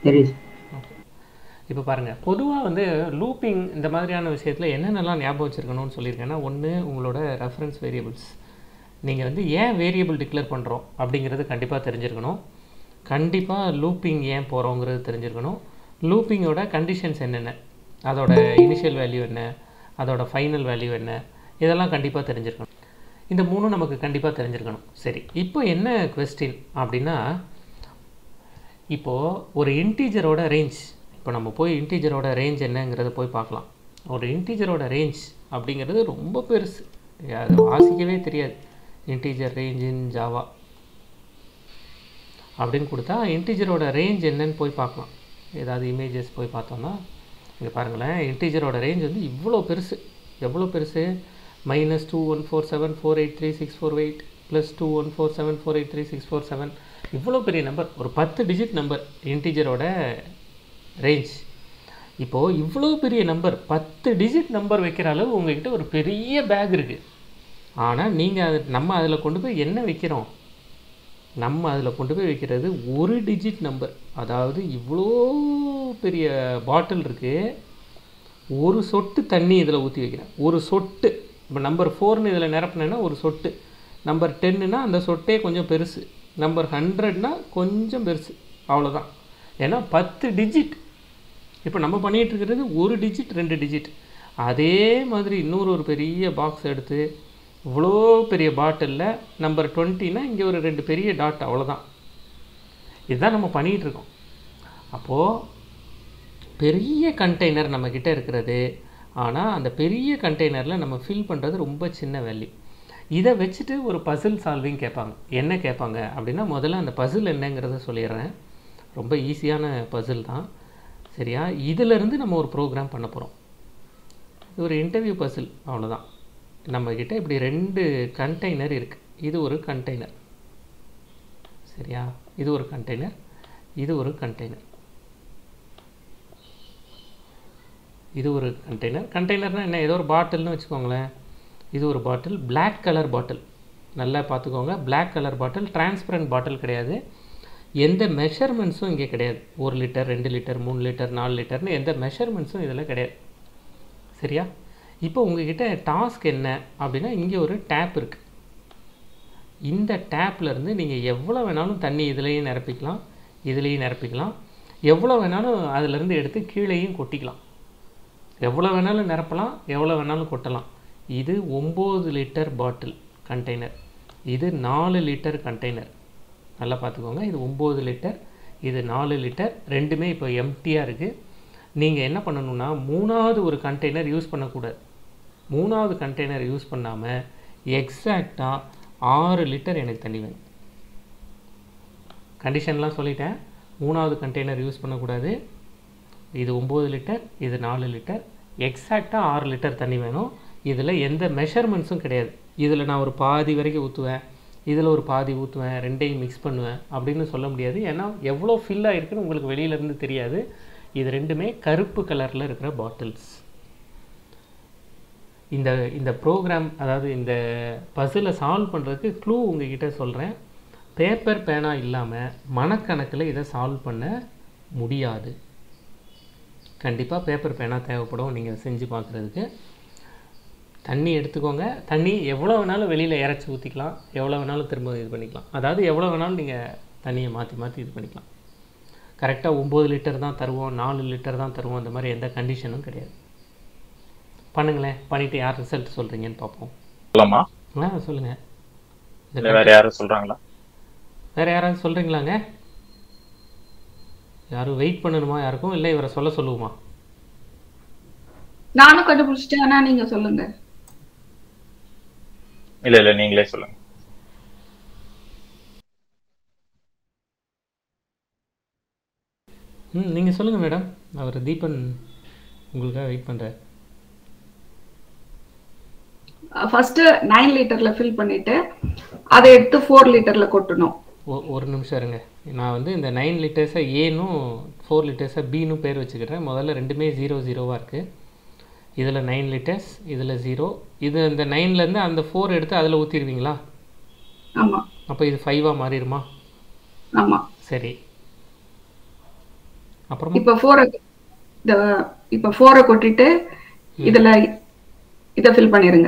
தெரியுது. ஓகே. இப்போ பாருங்கள், பொதுவாக வந்து லூப்பிங் இந்த மாதிரியான விஷயத்தில் என்னென்னலாம் ஞாபகம் வச்சுருக்கணும்னு சொல்லியிருக்கேன்னா, ஒன்று உங்களோட ரெஃபரன்ஸ் வேரியபிள்ஸ். நீங்கள் வந்து ஏன் வேரியபிள் டிக்ளேர் பண்ணுறோம் அப்படிங்கிறது கண்டிப்பாக தெரிஞ்சிருக்கணும். கண்டிப்பாக லூப்பிங் ஏன் போகிறோங்கிறது தெரிஞ்சிருக்கணும். லூப்பிங்கோட கண்டிஷன்ஸ் என்னென்ன, அதோட இனிஷியல் வேல்யூ என்ன, அதோட ஃபைனல் வேல்யூ என்ன, இதெல்லாம் கண்டிப்பாக தெரிஞ்சிருக்கணும். இந்த மூணும் நமக்கு கண்டிப்பாக தெரிஞ்சிருக்கணும். சரி, இப்போ என்ன கொஸ்டின் அப்படின்னா, இப்போது ஒரு இன்டீஜரோட ரேஞ்ச், இப்போ நம்ம போய் இன்டீஜரோட ரேஞ்ச் என்னங்கிறத போய் பார்க்கலாம். ஒரு இன்டீஜரோட ரேஞ்ச் அப்படிங்கிறது ரொம்ப பெருசு, அது வாசிக்கவே தெரியாது. இன்டீஜர் ரேஞ்ச் இன் ஜாவா அப்படின்னு கொடுத்தா இன்டீஜரோட ரேஞ்ச் என்னன்னு போய் பார்க்கலாம். ஏதாவது இமேஜஸ் போய் பார்த்தோம்னா இங்கே பாருங்களேன், இன்டீஜரோட ரேஞ்ச் வந்து இவ்வளோ பெருசு. எவ்வளோ பெருசு? -2147483648 +2147483647. இவ்வளோ பெரிய நம்பர், ஒரு 10 டிஜிட் நம்பர் இன்டீஜரோட ரேஞ்ச். இப்போது இவ்வளோ பெரிய நம்பர், 10 டிஜிட் நம்பர் வைக்கிற அளவு உங்கள்கிட்ட ஒரு பெரிய பேக் இருக்குது. ஆனால் நீங்கள் நம்ம அதில் கொண்டு போய் என்ன வைக்கிறோம்? நம்ம அதில் கொண்டு போய் வைக்கிறது ஒரு டிஜிட் நம்பர். அதாவது இவ்வளோ பெரிய பாட்டில் இருக்குது, ஒரு சொட்டு தண்ணி இதில் ஊற்றி வைக்கிறேன். ஒரு சொட்டு. இப்போ நம்பர் 4ன்னு இதில் நிரப்பினேன்னா ஒரு சொட்டு, நம்பர் 10ன்னா அந்த சொட்டே கொஞ்சம் பெருசு, நம்பர் 100னா கொஞ்சம் பெருசு, அவ்வளோதான். ஏன்னா 10 டிஜிட். இப்போ நம்ம பண்ணிகிட்டு இருக்கிறது ஒரு டிஜிட் 2 டிஜிட். அதே மாதிரி ஒரு பெரிய பாக்ஸ் எடுத்து இவ்வளோ பெரிய பாட்டிலில் நம்பர் 20னா இங்கே ஒரு 2 பெரிய டாட், அவ்வளோதான். இதுதான் நம்ம பண்ணிகிட்டு இருக்கோம். அப்போது பெரிய கண்டெய்னர் நம்மக்கிட்ட இருக்கிறது, ஆனால் அந்த பெரிய கண்டெய்னரில் நம்ம ஃபில் பண்ணுறது ரொம்ப சின்ன வேல்யூ. இதை வச்சுட்டு ஒரு பசில் சால்விங் கேட்பாங்க. என்ன கேட்பாங்க அப்படின்னா, முதல்ல அந்த பசில் என்னங்கிறத சொல்லிடுறேன். ரொம்ப ஈஸியான பசில் தான், சரியா? இதிலேருந்து நம்ம ஒரு ப்ரோக்ராம் பண்ண போகிறோம். இது ஒரு இன்டர்வியூ பசில், அவ்வளோதான். நம்மக்கிட்ட இப்படி 2 கண்டெய்னர் இருக்குது. இது ஒரு கண்டெய்னர், சரியா? இது ஒரு கண்டெய்னர், இது ஒரு கண்டெய்னர், இது ஒரு கண்டெய்னர். கண்டெய்னர்னால் என்ன? ஏதோ ஒரு பாட்டில்னு வச்சுக்கோங்களேன். இது ஒரு பாட்டில், பிளாக் கலர் பாட்டில். நல்லா பார்த்துக்கோங்க, black colour bottle, transparent bottle கிடையாது. எந்த மெஷர்மெண்ட்ஸும் இங்கே கிடையாது. 1 லிட்டர் 2 லிட்டர் 3 லிட்டர் 4 லிட்டர்னு எந்த மெஷர்மெண்ட்ஸும் இதில் கிடையாது, சரியா? இப்போ உங்ககிட்ட டாஸ்க் என்ன அப்படின்னா, இங்கே ஒரு டேப் இருக்குது. இந்த டேப்லேருந்து நீங்கள் எவ்வளோ வேணாலும் தண்ணி இதுலேயும் நிரப்பிக்கலாம், இதுலேயும் நிரப்பிக்கலாம். எவ்வளோ வேணாலும் அதிலேருந்து எடுத்து கீழேயும் கொட்டிக்கலாம். எவ்வளோ வேணாலும் நிரப்பலாம், எவ்வளோ வேணாலும் கொட்டலாம். இது 9 லிட்டர் பாட்டில் கண்டெய்னர், இது 4 லிட்டர் கண்டெய்னர். நல்லா பார்த்துக்கோங்க, இது 9 லிட்டர், இது 4 லிட்டர். ரெண்டுமே இப்போ எம்டியாக இருக்குது. நீங்கள் என்ன பண்ணணுன்னா, 3வது ஒரு கண்டெய்னர் யூஸ் பண்ணக்கூடாது. 3வது கண்டெய்னர் யூஸ் பண்ணாமல் எக்ஸாக்டாக 6 லிட்டர் எனக்கு தண்ணி வேணும். கண்டிஷன்லாம் சொல்லிட்டேன். 3வது கண்டெய்னர் யூஸ் பண்ணக்கூடாது. இது 9 லிட்டர், இது 4 லிட்டர், எக்ஸாக்டாக 6 லிட்டர் தண்ணி வேணும். இதில் எந்த மெஷர்மெண்ட்ஸும் கிடையாது. இதில் நான் ஒரு பாதி வரைக்கும் ஊற்றுவேன், இதில் ஒரு பாதி ஊற்றுவேன், ரெண்டையும் மிக்ஸ் பண்ணுவேன் அப்படின்னு சொல்ல முடியாது. ஏன்னா எவ்வளோ ஃபில் ஆகிருக்குன்னு உங்களுக்கு வெளியிலேருந்து தெரியாது. இது ரெண்டுமே கருப்பு கலரில் இருக்கிற பாட்டில்ஸ். இந்த ப்ரோக்ராம், அதாவது இந்த பசிலை சால்வ் பண்ணுறதுக்கு க்ளூ உங்ககிட்ட சொல்கிறேன். பேப்பர் பேனா இல்லாமல் மனக்கணக்கில் இதை சால்வ் பண்ண முடியாது. கண்டிப்பாக பேப்பர் பேனா தேவைப்படும் நீங்கள் செஞ்சு பார்க்குறதுக்கு. தண்ணி எடுத்துக்கோங்க. தண்ணி எவ்வளோ வேணாலும் வெளியில் இறச்சி ஊற்றிக்கலாம், எவ்வளோ வேணாலும் திரும்ப இது பண்ணிக்கலாம். அதாவது எவ்வளோ வேணாலும் நீங்கள் தண்ணியை மாற்றி மாற்றி இது பண்ணிக்கலாம். கரெக்டாக 9 லிட்டர் தான் தருவோம், 4 லிட்டர் தான் தருவோம், அந்த மாதிரி எந்த கண்டிஷனும் கிடையாது. பண்ணுங்களேன், பண்ணிவிட்டு யார் ரிசல்ட் சொல்கிறீங்கன்னு பார்ப்போம். சொல்லுங்கள். வேறு யாரும் சொல்கிறாங்களா? வேறு யாராவது சொல்கிறீங்களாங்க? யாரும் வெயிட் பண்ணணுமா யாருக்கும், இல்லை இவரை சொல்லுவோமா? நானும் கண்டுபிடிச்சிட்டேன், ஆனால் நீங்கள் சொல்லுங்கள். இல்லை நீங்களே சொல்லுங்க. நீங்கள் சொல்லுங்கள் மேடம். அவர் தீபன் உங்களுக்காக வெயிட் பண்ணுறார். ஃபர்ஸ்ட் 9 லிட்டர்ல ஃபில் பண்ணிட்டு அதை எடுத்து 4 லிட்டர்ல கொட்டணும். ஒரு நிமிஷம் இருங்க. நான் வந்து இந்த 9 லிட்டர்ஸை ஏனும் 4 லிட்டர்ஸை பீனும் பேர் வச்சுக்கிறேன். முதல்ல ரெண்டுமே 0 இருக்குது. இதில் 9 லிட்டர்ஸ், இதில் 0. இது இந்த 9லேருந்து அந்த 4 எடுத்து அதில் ஊற்றிடுவீங்களா? ஆமாம். அப்போ இது 5ஆக மாறிடுமா? ஆமாம். சரி, அப்புறமா இப்ப 4 இந்த இப்ப 4 கொட்டிட்டு இதுல இத ஃபில் பண்ணிருங்க.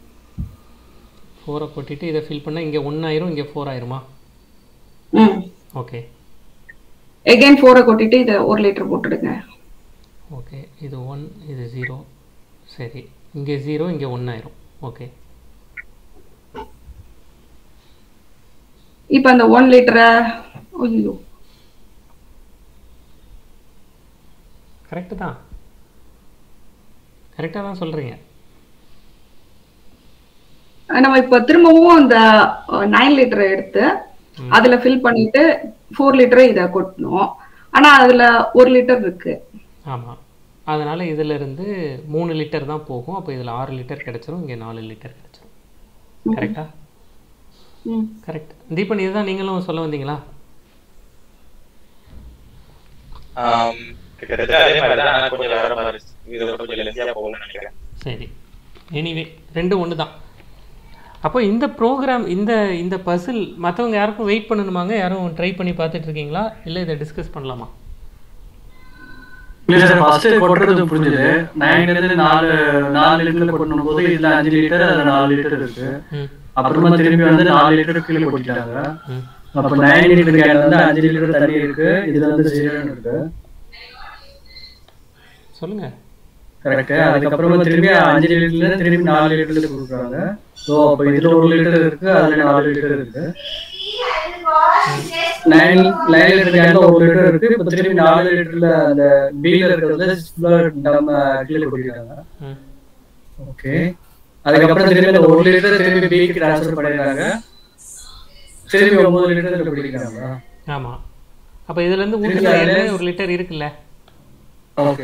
4 கொட்டிட்டு இதை ஃபில் பண்ணால் இங்கே 1 ஆயிரும், இங்கே 4 ஆயிருமா? ஓகே again 4 கொட்டிட்டு இத 1 லிட்டர் போட்டுடுங்க. ஓகே, இது 1 இது 0. சரி, இங்கே 0 இங்கே 1 ஆயிரும். ஓகே, இப்ப அந்த 1 லிட்டரை ஐயோ கரெக்டு தான், கரெக்டாக தான் சொல்கிறீங்க. நம்ம இப்ப திரும்பவும் அந்த 9 லிட்டரை எடுத்து அதுல ஃபில் பண்ணிட்டு 4 லிட்டரை இத கொட்டணும். ஆனா அதுல 1 லிட்டர் இருக்கு. ஆமாம், அதனால் இதிலிருந்து 3 லிட்டர் தான் போகும். அப்போ இதில் 6 லிட்டர் கிடச்சிரும், இங்கே 4 லிட்டர் கிடச்சிரும். கரெக்டா? கரெக்ட். தீபன், இதுதான் நீங்களும் சொல்ல வந்தீங்களா? சரி, எனிவே ரெண்டும் ஒன்று தான். அப்போ இந்த ப்ரோக்ராம் இந்த இந்த பசில் மற்றவங்க யாருக்கும் வெயிட் பண்ணணுமாங்க? யாரும் ட்ரை பண்ணி பார்த்துட்டு இருக்கீங்களா, இல்லை இதை டிஸ்கஸ் பண்ணலாமா? இல்ல சார், ஃபர்ஸ்ட் கொட்டுறது புரிஞ்சுது. 9 இருந்து 4 லிட்டர்ல கொட்டணும் போது இதுல 5 லிட்டர் அதுல 4 லிட்டர் இருக்கு. அப்புறமா திரும்பி வந்து 4 லிட்டர் கீழே கொட்டிட்டாங்க. அப்ப 9 லிட்டர் கேன் வந்து 5 லிட்டர் தண்ணி இருக்கு, இதுல வந்து 0 இருக்கு. சொல்லுங்க. கரெக்ட். அதுக்கப்புறமா திரும்பி 5 லிட்டர்ல திரும்பி 4 லிட்டர்ல கொடுக்குறாங்க. ஸோ அப்ப இதுல 1 லிட்டர் இருக்கு, அதுல 4 லிட்டர் இருக்கு. 9 லிட்டர் கேன்ல 1 லிட்டர் இருக்கு. இப்ப திரும்பி 4 லிட்டர்ல அந்த பீல இருக்கிறது நம்ம கீழே கொட்டிருக்காங்க. ஓகே, அதுக்கப்புறம் திரும்பி அந்த 1 லிட்டர் திரும்பி பிக்கு ட்ரான்ஸ்ஃபர் பண்ணிடுறாங்க. திரும்பி 9 லிட்டர் கொட்டிருக்காங்க. ஆமா, அப்போ இதுல இருந்து ஊத்துறதுல 1 லிட்டர் இருக்குல்ல. ஓகே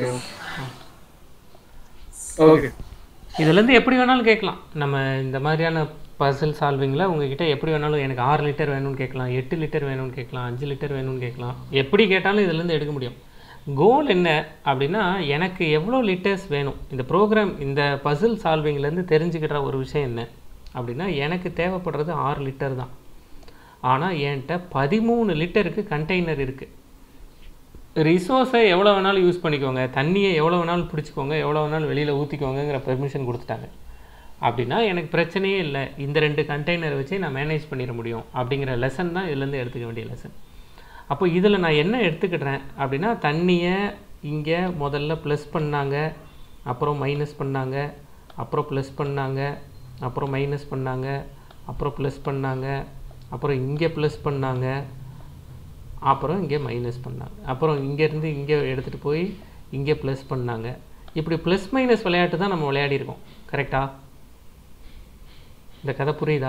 ஓகே, இதுலேருந்து எப்படி வேணாலும் கேட்கலாம். நம்ம இந்த மாதிரியான பசில் சால்விங்கில் உங்ககிட்ட எப்படி வேணாலும் எனக்கு 6 லிட்டர் வேணும்னு கேட்கலாம், 8 லிட்டர் வேணும்னு கேட்கலாம், 5 லிட்டர் வேணும்னு கேட்கலாம். எப்படி கேட்டாலும் இதுலேருந்து எடுக்க முடியும். கோல் என்ன அப்படின்னா, எனக்கு எவ்வளோ லிட்டர்ஸ் வேணும். இந்த ப்ரோக்ராம் இந்த பசில் சால்விங்லேருந்து தெரிஞ்சுக்கிற ஒரு விஷயம் என்ன அப்படின்னா, எனக்கு தேவைப்படுறது 6 லிட்டர் தான். ஆனால் என்கிட்ட 13 லிட்டருக்கு கண்டெய்னர் இருக்குது. ரிசோர்ஸை எவ்வளோ வேணாலும் யூஸ் பண்ணிக்கோங்க, தண்ணியை எவ்வளோ வேணாலும் பிடிச்சிக்கோங்க, எவ்வளோ வேணாலும் வெளியில் ஊற்றிக்கோங்கிற பெர்மிஷன் கொடுத்துட்டாங்க. அப்படின்னா எனக்கு பிரச்சனையே இல்லை, இந்த 2 கண்டெய்னர் வச்சு நான் மேனேஜ் பண்ணிட முடியும் அப்படிங்கிற லெசன் தான் இதுலேருந்து எடுத்துக்க வேண்டிய லெசன். அப்போ இதில் நான் என்ன எடுத்துக்கிட்டேன் அப்படின்னா, தண்ணியை இங்கே முதல்ல ப்ளஸ் பண்ணாங்க, அப்புறம் மைனஸ் பண்ணாங்க, அப்புறம் ப்ளஸ் பண்ணாங்க, அப்புறம் மைனஸ் பண்ணாங்க, அப்புறம் ப்ளஸ் பண்ணாங்க, அப்புறம் இங்கே ப்ளஸ் பண்ணாங்க, அப்புறம் இங்கே மைனஸ் பண்ணாங்க, அப்புறம் இங்கேருந்து இங்கே எடுத்துகிட்டு போய் இங்கே ப்ளஸ் பண்ணாங்க. இப்படி ப்ளஸ் மைனஸ் விளையாட்டு தான் நம்ம விளையாடிருக்கோம். கரெக்டாக? இந்த கதை புரியுதா?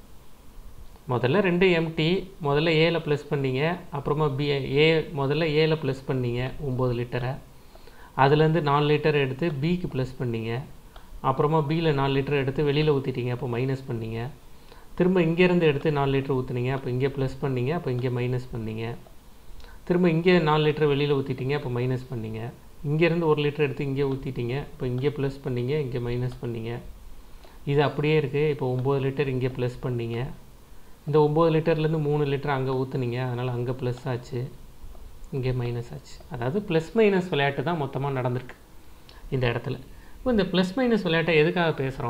முதல்ல 2 எம்டி, முதல்ல ஏல ப்ளஸ் பண்ணீங்க, அப்புறமா முதல்ல ஏல ப்ளஸ் பண்ணீங்க 9 லிட்டரை, அதுலேருந்து 4 லிட்டர் எடுத்து பிக்கு ப்ளஸ் பண்ணீங்க, அப்புறமா பியில் 4 லிட்டர் எடுத்து வெளியில் ஊற்றிட்டீங்க, அப்போ மைனஸ் பண்ணீங்க. திரும்ப இங்கேருந்து எடுத்து 4 லிட்டர் ஊற்றுனீங்க, அப்போ இங்கே ப்ளஸ் பண்ணீங்க, அப்போ இங்கே மைனஸ் பண்ணீங்க. திரும்ப இங்கே 4 லிட்டர் வெளியில் ஊற்றிட்டீங்க, அப்போ மைனஸ் பண்ணீங்க. இங்கேருந்து 1 லிட்டர் எடுத்து இங்கே ஊற்றிட்டீங்க, அப்போ இங்கே ப்ளஸ் பண்ணீங்க, இங்கே மைனஸ் பண்ணீங்க. இது அப்படியே இருக்குது. இப்போ 9 லிட்டர் இங்கே ப்ளஸ் பண்ணீங்க, இந்த 9 லிட்டர்லேருந்து 3 லிட்டர் அங்கே ஊற்றுனீங்க, அதனால் அங்கே ப்ளஸ் ஆச்சு, இங்கே மைனஸ் ஆச்சு. அதாவது ப்ளஸ் மைனஸ் விளையாட்டு தான் மொத்தமாக நடந்திருக்கு இந்த இடத்துல. இப்போ இந்த ப்ளஸ் மைனஸ் விளையாட்டை எதுக்காக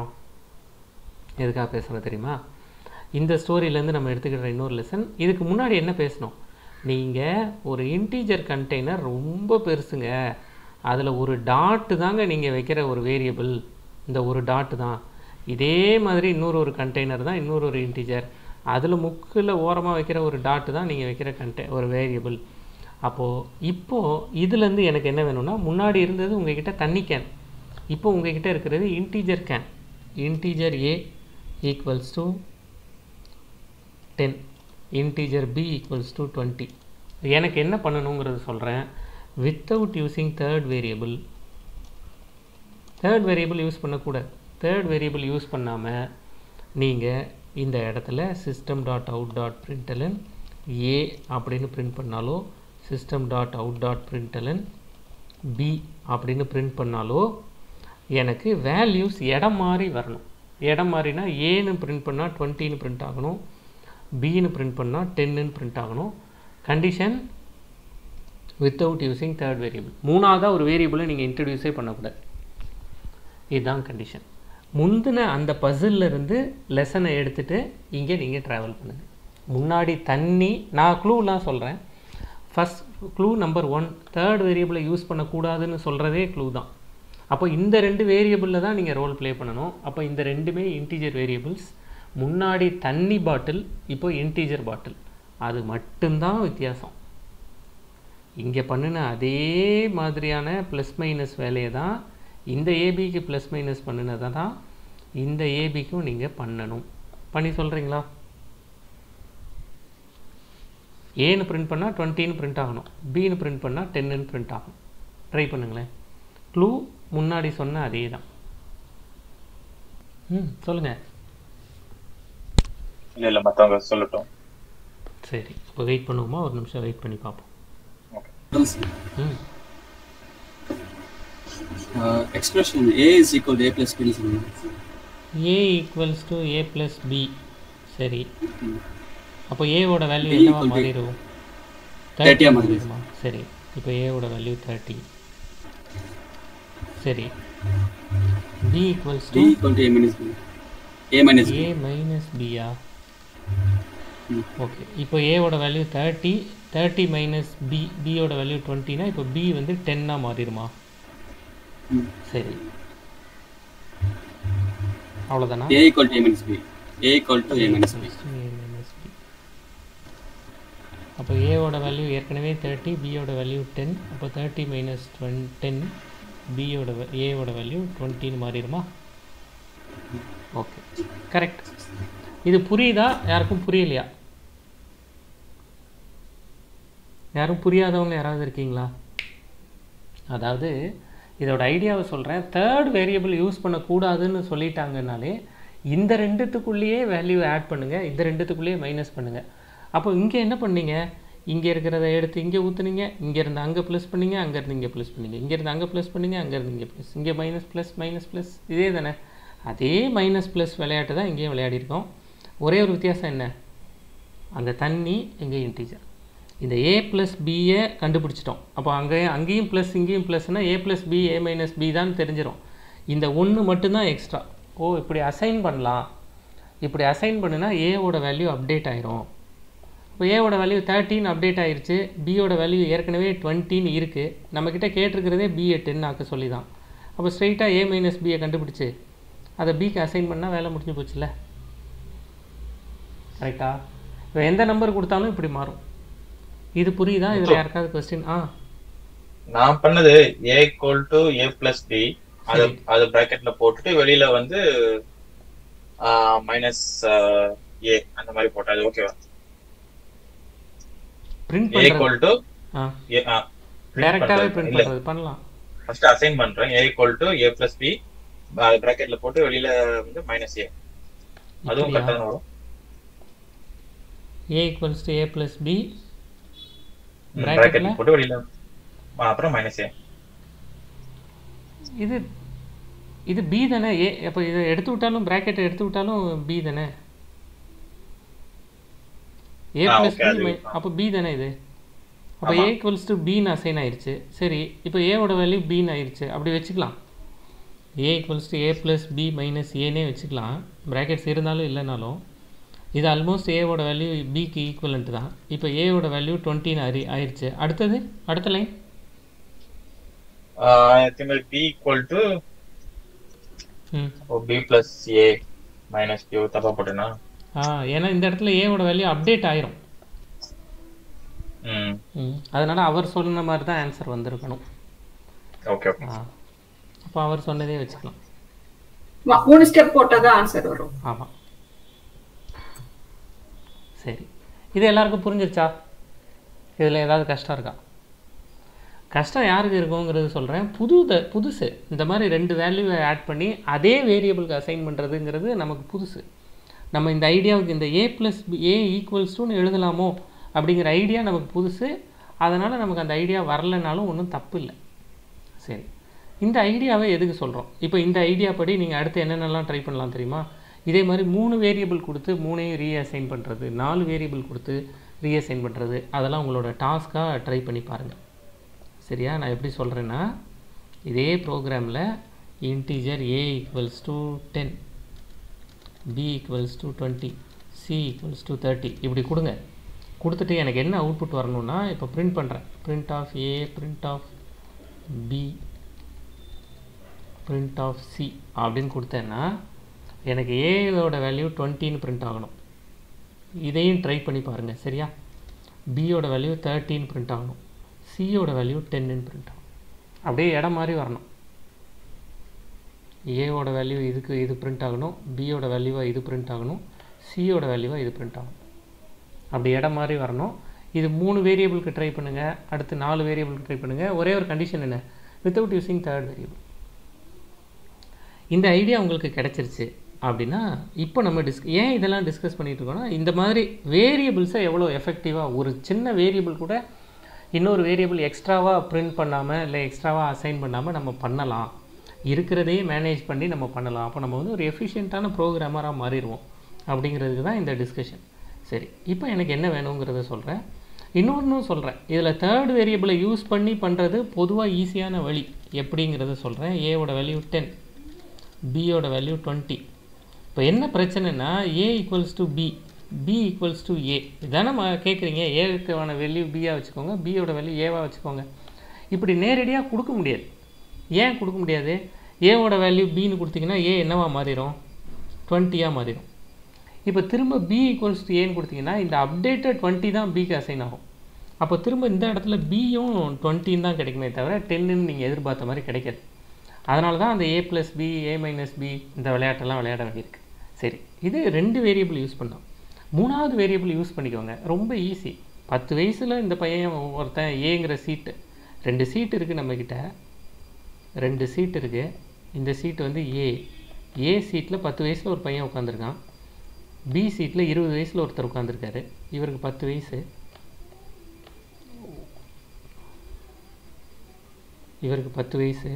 பேசுகிறோம் தெரியுமா? இந்த ஸ்டோரியிலேருந்து நம்ம எடுத்துக்கிற இன்னொரு லெசன். இதுக்கு முன்னாடி என்ன பேசணும், நீங்கள் ஒரு இன்டீஜர் கண்டெய்னர் ரொம்ப பெருசுங்க, அதில் ஒரு டாட்டு தாங்க நீங்கள் வைக்கிற ஒரு வேரியபிள், இந்த ஒரு டாட்டு தான். இதே மாதிரி இன்னொரு கண்டெய்னர் தான் இன்னொரு இன்டீஜர், அதில் முக்கில் ஓரமாக வைக்கிற ஒரு டாட்டு தான் நீங்கள் வைக்கிற ஒரு வேரியபிள். இப்போது இதுலேருந்து எனக்கு என்ன வேணும்னா, முன்னாடி இருந்தது உங்ககிட்ட தண்ணி கேன், இப்போ உங்ககிட்ட இருக்கிறது integer can. Integer A equals to 10, integer b equals to 20. எனக்கு என்ன பண்ணணுங்கிறது சொல்கிறேன். Without using third variable use பண்ணக்கூடாது. தேர்ட் வேரியபிள் யூஸ் பண்ணாமல் நீங்கள் இந்த இடத்துல system.out.println a அப்படின்னு பிரிண்ட் பண்ணாலோ, system.out.println b அப்படின்னு பிரிண்ட் பண்ணாலோ எனக்கு வேல்யூஸ் இடம் மாறி வரணும். இடம் மாறினா ஏன்னு பிரிண்ட் பண்ணால் 20ன்னு பிரிண்ட் ஆகணும், பின்னு பிரிண்ட் பண்ணால் 10ன்னு பிரிண்ட் ஆகணும். Condition without using third variable. மூணாவதாக ஒரு வேரியபிளை நீங்கள் இன்ட்ரடியூஸே பண்ணக்கூடாது. இதுதான் கண்டிஷன். முந்தின அந்த பசிலிருந்து லெசனை எடுத்துகிட்டு இங்கே நீங்கள் ட்ராவல் பண்ணுங்கள். முன்னாடி தண்ணி, நான் க்ளூலாம் சொல்கிறேன். ஃபஸ்ட் க்ளூ நம்பர் 1, தேர்ட் வேரியபிளை யூஸ் பண்ணக்கூடாதுன்னு சொல்கிறதே க்ளூ தான். அப்போ இந்த 2 வேரியபிளில் தான் நீங்கள் ரோல் ப்ளே பண்ணணும். அப்போ இந்த ரெண்டுமே இன்டீஜர் வேரியபிள்ஸ். முன்னாடி தண்ணி பாட்டில், இப்போ இன்டீஜர் பாட்டில். அது மட்டும்தான் வித்தியாசம். இங்கே பண்ணின அதே மாதிரியான ப்ளஸ் மைனஸ் வேலையை தான் இந்த ஏபிக்கு ப்ளஸ் மைனஸ் பண்ணினதை தான் இந்த ஏபிக்கும் நீங்கள் பண்ணணும். பண்ணி சொல்கிறீங்களா? ஏன்னு பிரிண்ட் பண்ணால் 20ன்னு பிரிண்ட் ஆகணும், பின்னு பிரிண்ட் பண்ணால் 10ன்னு பிரிண்ட் ஆகணும். ட்ரை பண்ணுங்களேன். க்ளூ முன்னாடி சொன்ன அதே தான். சொல்லுங்கள். இல்லை மற்றவங்க சொல்லட்டும். சரி, இப்போ வெயிட் பண்ணுவோமா? ஒரு நிமிஷம் வெயிட் பண்ணி பார்ப்போம். Expression a is equal to a plus b. a equals to a plus b. சரி, அப்போ a ஓட வேல்யூ என்னவா மாறிடும்? 30 மாறிடுமா? சரி, இப்போ a ஓட வேல்யூ 30. சரி, b equals to a minus b. a minus b. a minus b ஆ? ஓகே, இப்போ a ஓட வேல்யூ 30, 30 மைனஸ் b, b ஓட வேல்யூ 20னா இப்போ b வந்து 10ஆக மாறிடுமா? சரி, அவ்வளோதானா? a equal to a minus b. a equal to a minus b. அப்போ a ஓட வேல்யூ ஏற்கனவே 30, b ஓட வேல்யூ 10. அப்போ 30 மைனஸ் 10, b ஓட a ஓட வேல்யூ 20ன்னு மாறிடுமா? Okay, correct. இது புரியுதா? யாருக்கும் புரியலையா? யாரும் புரியாதவங்க யாராவது இருக்கீங்களா? அதாவது இதோட ஐடியாவை சொல்கிறேன். தேர்ட் வேரியபிள் யூஸ் பண்ணக்கூடாதுன்னு சொல்லிட்டாங்கனாலே இந்த ரெண்டுத்துக்குள்ளேயே வேல்யூ ஆட் பண்ணுங்கள், இந்த ரெண்டுத்துக்குள்ளேயே மைனஸ் பண்ணுங்கள். அப்போ இங்கே என்ன பண்ணீங்க? இங்கே இருக்கிறத எடுத்து இங்கே ஊற்றுனீங்க, இங்கேருந்து அங்கே ப்ளஸ் பண்ணிங்க, அங்கேருந்து இங்கே ப்ளஸ் பண்ணிங்க, இங்கேருந்து அங்கே ப்ளஸ் பண்ணிங்க, அங்கேருந்து இங்கே ப்ளஸ், இங்கே மைனஸ் ப்ளஸ் மைனஸ் ப்ளஸ். இதே தானே? அதே மைனஸ் ப்ளஸ் விளையாட்டு தான் இங்கேயும் விளையாடிருக்கோம். ஒரே ஒரு வித்தியாசம் என்ன? அங்கே தண்ணி, இங்கே இன்டீஜர். இந்த a ப்ளஸ் பியை கண்டுபிடிச்சிட்டோம். அப்போ அங்கேயும் ப்ளஸ் இங்கேயும் ப்ளஸ்னால் a plus B a minus B தான் தெரிஞ்சிடும். இந்த 1 மட்டும்தான் எக்ஸ்ட்ரா. ஓ, இப்படி அசைன் பண்ணலாம். இப்படி அசைன் பண்ணுனா ஏவோட வேல்யூ அப்டேட் ஆயிரும். இப்போ ஏவோட வேல்யூ 13 அப்டேட் ஆயிடுச்சு, பியோட வேல்யூ ஏற்கனவே 20ன்னு இருக்குது. நம்மக்கிட்ட கேட்டிருக்கிறதே பியை 10 ஆக்க சொல்லி தான். அப்போ ஸ்ட்ரெயிட்டாக a மைனஸ் பியை கண்டுபிடிச்சி அதை பிக்கு அசைன் பண்ணால் வேலை முடிஞ்சு போச்சுல்ல. கரெக்டா? இப்போ எந்த நம்பர் கொடுத்தாலும் இப்படி மாறும். இது புரியுதா? இதில் யாருக்காவது கொஸ்டின்? நான் பண்ணது a equal to a plus b, அது பிராக்கெட்ல போட்டுட்டு வெளியில வந்து மைனஸ் a அந்த மாதிரி போட்டா அது ஓகேவா? பிரிண்ட் a equal to டைரக்டாவே பிரிண்ட் பண்றது பண்ணலாம். ஃபர்ஸ்ட் அசைன் பண்றேன் a equal to a plus b, பிராக்கெட்ல போட்டு வெளியில வந்து மைனஸ் a. அதுவும் கரெக்ட்டா வரும். a equals to a plus b பிராக்கெட்ல போட்டு வெளியில அப்புறம் மைனஸ் a. இது b தானே? a அப்ப இத எடுத்து விட்டாலும் பிராக்கெட் எடுத்து விட்டாலும் b தானே? a plus b அப்ப b தானே இது? அப்ப a equals to b ன்னு அசைன் ஆயிருச்சு. சரி, இப்போ a ஓட வேல்யூ b ன்னு ஆயிருச்சு. அப்படி வெச்சுக்கலாம். a equals to a plus b minus a னே வெச்சுக்கலாம். பிராக்கெட்ஸ் இருந்தாலும் இல்லனாலும் இது ஆல்மோஸ்ட் a ஓட வேல்யூ b க்கு ஈக்குவலன்ட் தான். இப்போ a ஓட வேல்யூ 20 ன்னு ஆயிருச்சு. அடுத்த line b equal to b plus a minus q தப்பா போட்டேனா? ஏன்னா இந்த இடத்துல a ஓட வேல்யூ அப்டேட் ஆயிரும். அதனால அவர் சொன்ன மாதிரி தான் ஆன்சர் வந்திருக்கணும். Okay okay. அப்போ அவர் சொன்னதே வச்சுக்கலாம். 3 ஸ்டெப் போட்டா தான் ஆன்சர் வரும். ஆமா, சரி. இது எல்லாருக்கும் புரிஞ்சிருச்சா? இதில் ஏதாவது கஷ்டம் இருக்கா? கஷ்டம் யாருக்கு இருக்குங்கிறது சொல்கிறேன். புதுசு இந்த மாதிரி 2 வேல்யூவை ஆட் பண்ணி அதே வேரியபிளுக்கு அசைன் பண்ணுறதுங்கிறது நமக்கு புதுசு. நம்ம இந்த ஐடியாவுக்கு இந்த a ப்ளஸ் a ஈக்குவல்ஸ் டூன்னு எழுதலாமோ அப்படிங்கிற ஐடியா நமக்கு புதுசு. அதனால் நமக்கு அந்த ஐடியா வரலைனாலும் ஒன்றும் தப்பு இல்லை. சரி, இந்த ஐடியாவை எதுக்கு சொல்கிறோம்? இப்போ இந்த ஐடியா படி நீங்கள் அடுத்து என்னென்னலாம் ட்ரை பண்ணலாம் தெரியுமா? இதே மாதிரி 3 வேரியபிள் கொடுத்து 3ஐயும் ரீஅசைன் பண்ணுறது, 4 வேரியபிள் கொடுத்து ரீஅசைன் பண்ணுறது, அதெல்லாம் உங்களோட டாஸ்க்காக ட்ரை பண்ணி பாருங்கள். சரியா? நான் எப்படி சொல்கிறேன்னா, இதே ப்ரோக்ராமில் integer a equals to 10, b equals to 20, c equals to 30 இப்படி கொடுங்க. கொடுத்துட்டு எனக்கு என்ன அவுட்புட் வரணும்னா, இப்போ பிரிண்ட் பண்ணுறேன். Print of a, print of b, print of c அப்படின்னு கொடுத்தேன்னா எனக்கு ஏவோட வேல்யூ 20ன்னு பிரிண்ட் ஆகணும். இதையும் ட்ரை பண்ணி பாருங்கள், சரியா? பியோட வேல்யூ 30ன்னு பிரிண்ட் ஆகணும், சியோட வேல்யூ 10ன்னு பிரிண்ட் ஆகணும். அப்படியே இடம் மாதிரி வரணும். ஏவோட வேல்யூ இதுக்கு இது பிரிண்ட் ஆகணும், பியோட வேல்யூவாக இது பிரிண்ட் ஆகணும், சியோட வேல்யூவாக இது பிரிண்ட் ஆகணும். அப்படி இடம் மாதிரி வரணும். இது 3 வேரியபிளுக்கு ட்ரை பண்ணுங்கள், அடுத்து 4 வேரியபிளுக்கு ட்ரை பண்ணுங்கள். ஒரே ஒரு கண்டிஷன் என்ன, வித்தவுட் யூஸிங் தேர்ட் வேரியபிள். இந்த ஐடியா உங்களுக்கு கிடச்சிருச்சு அப்படின்னா இப்போ நம்ம ஏன் இதெல்லாம் டிஸ்கஸ் பண்ணிகிட்டு இருக்கோம்னா, இந்த மாதிரி வேரியபிள்ஸை எவ்வளோ எஃபெக்டிவாக ஒரு சின்ன வேரியபிள் கூட இன்னொரு வேரியபிள் எக்ஸ்ட்ராவாக பிரிண்ட் பண்ணாமல் இல்லை எக்ஸ்ட்ராவாக அசைன் பண்ணாமல் நம்ம பண்ணலாம், இருக்கிறதையே மேனேஜ் பண்ணி நம்ம பண்ணலாம். அப்போ நம்ம வந்து ஒரு எஃபிஷியண்ட்டான ப்ரோக்ராமராக மாறிடுவோம் அப்படிங்கிறதுக்கு தான் இந்த டிஸ்கஷன். சரி, இப்போ எனக்கு என்ன வேணுங்கிறத சொல்கிறேன். இன்னொன்றும் சொல்கிறேன், இதில் தேர்ட் வேரியபிளை யூஸ் பண்ணி பண்ணுறது பொதுவாக ஈஸியான வழி எப்படிங்கிறத சொல்கிறேன். ஏவோட வேல்யூ 10, பியோட வேல்யூ 20. இப்போ என்ன பிரச்சனைனா, A equals to B, B equals to A இதானே கேட்குறீங்க. ஏவுக்கான வேல்யூ பியாக வச்சுக்கோங்க, பியோட வேல்யூ ஏவாக வச்சுக்கோங்க. இப்படி நேரடியாக கொடுக்க முடியாது. ஏன் கொடுக்க முடியாது? ஏவோட வேல்யூ பின்னு கொடுத்தீங்கன்னா ஏ என்னவா மாறிடும், 20யாக மாறிடும். இப்போ திரும்ப பி ஈக்குவல்ஸ் டு ஏன்னு கொடுத்தீங்கன்னா இந்த அப்டேட்டட் 20 தான் பிக்கு அசைன் ஆகும். அப்போ திரும்ப இந்த இடத்துல பியும் 20 தான் கிடைக்குமே தவிர 10ன்னு நீங்கள் எதிர்பார்த்த மாதிரி கிடைக்காது. அதனால தான் அந்த a + b, a - b இந்த விளையாட்டெல்லாம் விளையாட வேண்டியிருக்கு. சரி, இது 2 வேரியபிள் யூஸ் பண்ணோம். 3வது வேரியபிள் யூஸ் பண்ணிக்கோங்க, ரொம்ப ஈஸி. 10 வயசில் இந்த பையன் ஒருத்தன் ஏங்கிற சீட்டு, 2 சீட்டு இருக்குது நம்மக்கிட்ட, 2 சீட் இருக்குது. இந்த சீட்டு வந்து ஏ சீட்டில் 10 வயசில் ஒரு பையன் உட்காந்துருக்கான், பி சீட்டில் 20 வயசில் ஒருத்தர் உட்காந்துருக்காரு. இவருக்கு 10 வயசு, இவருக்கு 10 வயசு,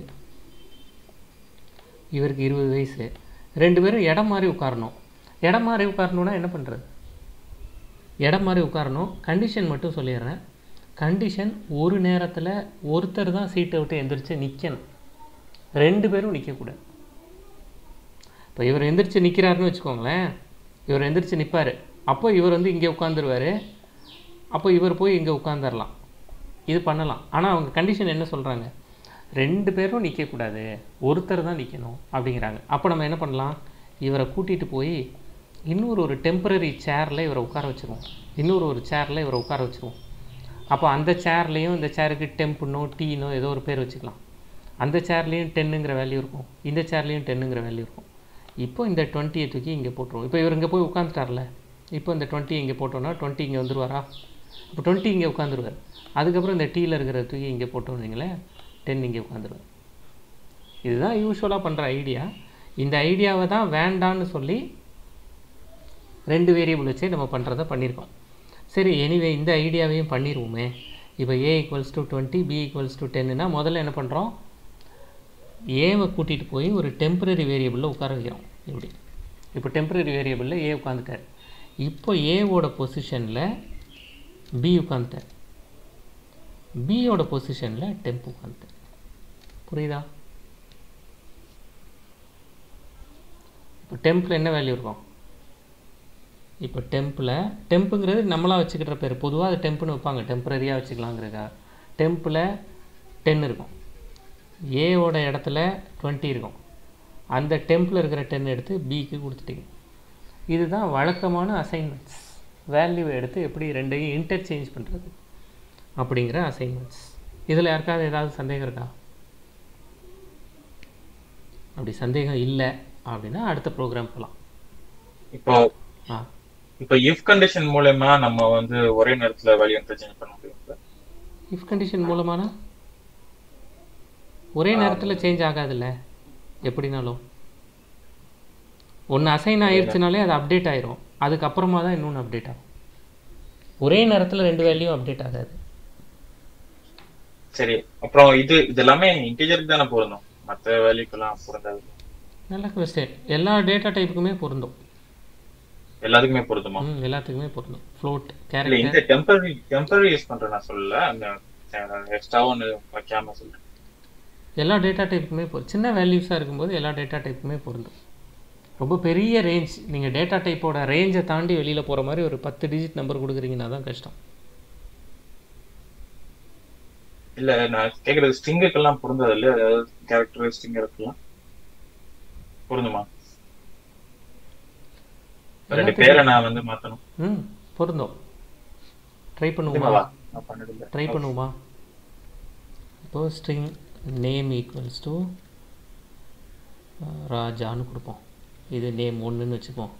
இவருக்கு 20 வயசு. 2 பேரும் இடம் மாதிரி உட்காரணும். இடம் மாதிரி உட்காரணுன்னா என்ன பண்ணுறது? இடம் மாதிரி உட்காரணும். கண்டிஷன் மட்டும் சொல்லிடுறேன். கண்டிஷன், ஒரு நேரத்தில் ஒருத்தர் தான் சீட்டை விட்டு எந்திரிச்சு நிற்கணும், 2 பேரும் நிற்கக்கூடாது. இப்போ இவர் எந்திரிச்சு நிற்கிறாருன்னு வச்சுக்கோங்களேன், இவர் எந்திரிச்சு நிற்பார், அப்போ இவர் வந்து இங்கே உட்காந்துருவார், அப்போ இவர் போய் இங்கே உட்காந்துடலாம். இது பண்ணலாம். ஆனால் அவங்க கண்டிஷன் என்ன சொல்கிறாங்க, 2 பேரும் நிற்கக்கூடாது, ஒருத்தர் தான் நிற்கணும் அப்படிங்கிறாங்க. அப்போ நம்ம என்ன பண்ணலாம், இவரை கூட்டிகிட்டு போய் ஒரு டெம்பரரி சேரில் இவரை உட்கார வச்சுருவோம், ஒரு சேரில் இவரை உட்கார வச்சுருவோம். அப்போ அந்த சேர்லேயும் இந்த சேருக்கு டெம்புனோ டீனோ ஏதோ ஒரு பேர் வச்சுக்கலாம். அந்த சேர்லேயும் 10ங்கிற வேல்யூ இருக்கும், இந்த சேர்லேயும் 10ங்கிற வேல்யூ இருக்கும். இப்போ இந்த 20 தூக்கி இங்கே போட்டுருவோம். இப்போ இவர் இங்கே போய் உட்காந்துட்டார்ல, இப்போ இந்த 20 இங்கே போட்டோன்னா 20 இங்கே வந்துடுவாரா? இப்போ 20 இங்கே உட்காந்துருவார். அதுக்கப்புறம் இந்த டீயில் இருக்கிற தூக்கி இங்கே போட்டோன்னு வைங்களேன், 10 இங்கே உட்காந்துருவார். இதுதான் யூஸ்வலாக பண்ணுற ஐடியா. இந்த ஐடியாவை தான் வேண்டான்னு சொல்லி 2 வேரியபிள் வச்சே நம்ம பண்ணுறதை பண்ணியிருக்கோம். சரி, எனிவே இந்த ஐடியாவையும் பண்ணிடுவோமே. இப்போ a = 20, b = 10னா முதல்ல என்ன பண்ணுறோம், ஏவை கூட்டிகிட்டு போய் ஒரு டெம்பரரி வேரியபிளில் உட்கார வைக்கிறோம். இப்படி இப்போ டெம்பரரி வேரியபிளில் ஏ உட்காந்துட்டார். இப்போ ஏவோட பொசிஷனில் பி உட்காந்துட்டார், பியோட பொசிஷனில் டெம்ப் உட்காந்துட்டார். புரியுதா? இப்போ டெம்பில் என்ன வேல்யூ இருக்கும்? இப்போ டெம்புங்கிறது நம்மளாக வச்சுக்கிற பேர், பொதுவாக அது டெம்புன்னு வைப்பாங்க, டெம்பரரியாக வச்சுக்கலாங்கிறதா. டெம்பில் 10 இருக்கும், ஏவோட இடத்துல 20 இருக்கும். அந்த டெம்பில் இருக்கிற 10 எடுத்து பிக்கு கொடுத்துட்டீங்க. இதுதான் வழக்கமான அசைன்மெண்ட்ஸ். வேல்யூவை எடுத்து எப்படி 2ஐயும் இன்டர்சேஞ்ச் பண்ணுறது அப்படிங்கிற அசைன்மெண்ட்ஸ். இதில் யாருக்காவது ஏதாவது சந்தேகம் இருக்கா? அப்படி சந்தேகம் இல்லை அப்படின்னா அடுத்த ப்ரோக்ராம் போகலாம். இப்போ இஃப் கண்டிஷன் மூலமா நம்ம வந்து ஒரே நேரத்தில் வேல்யூ இன்டர்சேஞ்ச் பண்ண முடியும். இஃப் கண்டிஷன் மூலமான ஒரே நேரத்தில் சேஞ்ச் ஆகாதுல்ல, எப்படினாலும் ஒன்று அசைன் ஆயிடுச்சுனாலே அது அப்டேட் ஆயிரும், அதுக்கப்புறமா தான் இன்னொன்று அப்டேட் ஆகும். ஒரே நேரத்தில் 2 வேல்யூ அப்டேட் ஆகாது. சரி, அப்புறம் இது எல்லாமே இன்டிஜருக்கு தானே பொருந்தும், மற்ற வேல்யூக்கெல்லாம் பொருந்தாது? நல்ல கொஸ்டின். எல்லா டேட்டா டைப்புக்குமே பொருந்தும். எல்லாத்துக்குமே பொருந்துமா? எல்லாத்துக்குமே பொருந்தும். Float, character. இந்த டெம்பரரி யூஸ் பண்றேன் நான் சொல்லல, அந்த எக்ஸ்ட்ராவும் ஒன்று வைக்காம சொல்றேன். எல்லா டேட்டா டைப்புக்குமே சின்ன வேல்யூஸாக இருக்கும்போது எல்லா டேட்டா டைப்புக்குமே பொருந்தும். ரொம்ப பெரிய ரேஞ்ச், நீங்கள் டேட்டா டைப்போட ரேஞ்சை தாண்டி வெளியில் போகிற மாதிரி ஒரு 10 டிஜிட் நம்பர் கொடுக்குறீங்கன்னா தான் கஷ்டம். இல்ல நான் கேக்குறது ஸ்ட்ரிங்குக்கெல்லாம் பொருந்தது இல்லையா? அதாவது கேரக்டர் ஸ்ட்ரிங் இருக்கலாம் பொருந்துமா? ரெண்டு பேரை நான் வந்து மாத்தணும். பொருந்தும். ட்ரை பண்ணுவோமா? நான் பண்ணதில்லை. ட்ரை பண்ணுவோமா? இப்போ ஸ்ட்ரிங் நேம் ஈக்குவல்ஸ் டு ராஜான்னு கொடுப்போம். இது நேம் 1ன்னு வச்சுப்போம்.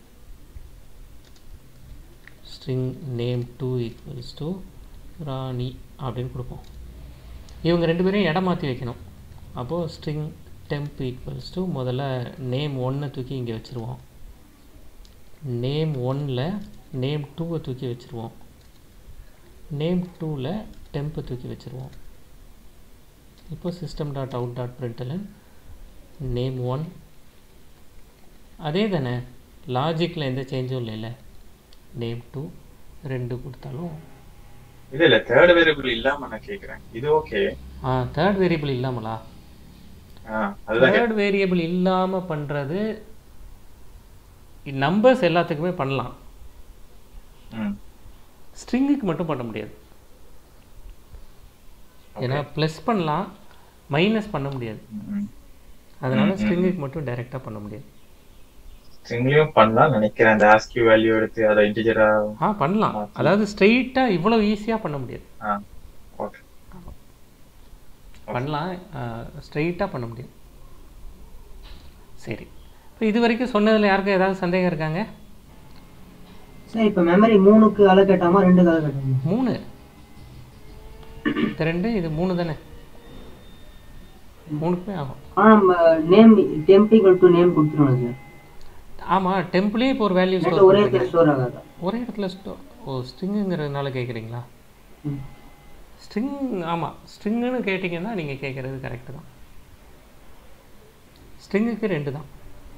String name 2 equals to Rani அப்படின்னு கொடுப்போம். இவங்க ரெண்டு பேரையும் இடம் மாற்றி வைக்கணும். அப்போது ஸ்ட்ரிங் டெம்ப் ஈக்குவல்ஸ் டு முதல்ல நேம் 1 தூக்கி இங்கே வச்சுருவோம். நேம் 1ல் நேம் 2 தூக்கி வச்சுருவோம். நேம் 2ல் டெம்பை தூக்கி வச்சுருவோம். இப்போ system dot out dot println name 1 அதே தானே, லாஜிக்கில் எந்த சேஞ்சும் இல்லைல்ல. நேம் 2 2 கொடுத்தாலும் இல்ல தேர்ட் வேரியபிள் இல்லாம நான் கேக்குறேன். இது ஓகே. Third variable இல்லாமலா? அதுதான் தேர்ட் வேரியபிள் இல்லாமல் பண்ணுறது நம்பர்ஸ் எல்லாத்துக்குமே பண்ணலாம். ஸ்ட்ரிங்குக்கு மட்டும் பண்ண முடியாது. ஏன்னா ப்ளஸ் பண்ணலாம், மைனஸ் பண்ண முடியாது. அதனால ஸ்ட்ரிங்குக்கு மட்டும் டைரெக்டாக பண்ண முடியாது. ஸ்ட்ரிங்லயும் பண்ணலாம் நினைக்கிறேன். அந்த ஆஸ்கி வேல்யூ எடுத்து அதை இன்டிஜரா பண்ணலாம். அதாவது ஸ்ட்ரெயிட்டாக இவ்வளோ ஈஸியாக பண்ண முடியாது. ஓகே பண்ணலாம், ஸ்ட்ரெயிட்டாக பண்ண முடியும். சரி, இப்போ இது வரைக்கும் சொன்னதில் யாருக்கும் ஏதாவது சந்தேகம் இருக்காங்க? சார் இப்போ மெமரி 3க்கு அலோகேட்டாமா 2க்கு அலோகேட்டாமா? 3. இது 2 இது 3 தானே, 3க்குமே ஆகும். நம்ம name temp equal to name கொடுத்துருவோம் சார். ஆமாம், டெம்ப்லேயே இப்போ ஒரு வேல்யூ ஒரே இடத்துல ஸ்டோர் ஆகாதா? ஒரே இடத்துல ஸ்ட்ரிங்குங்கிறதுனால கேட்குறீங்களா? ஸ்ட்ரிங், ஆமாம் ஸ்ட்ரிங்குன்னு கேட்டிங்கன்னா நீங்கள் கேட்குறது கரெக்டு தான். ஸ்ட்ரிங்குக்கு 2 தான்.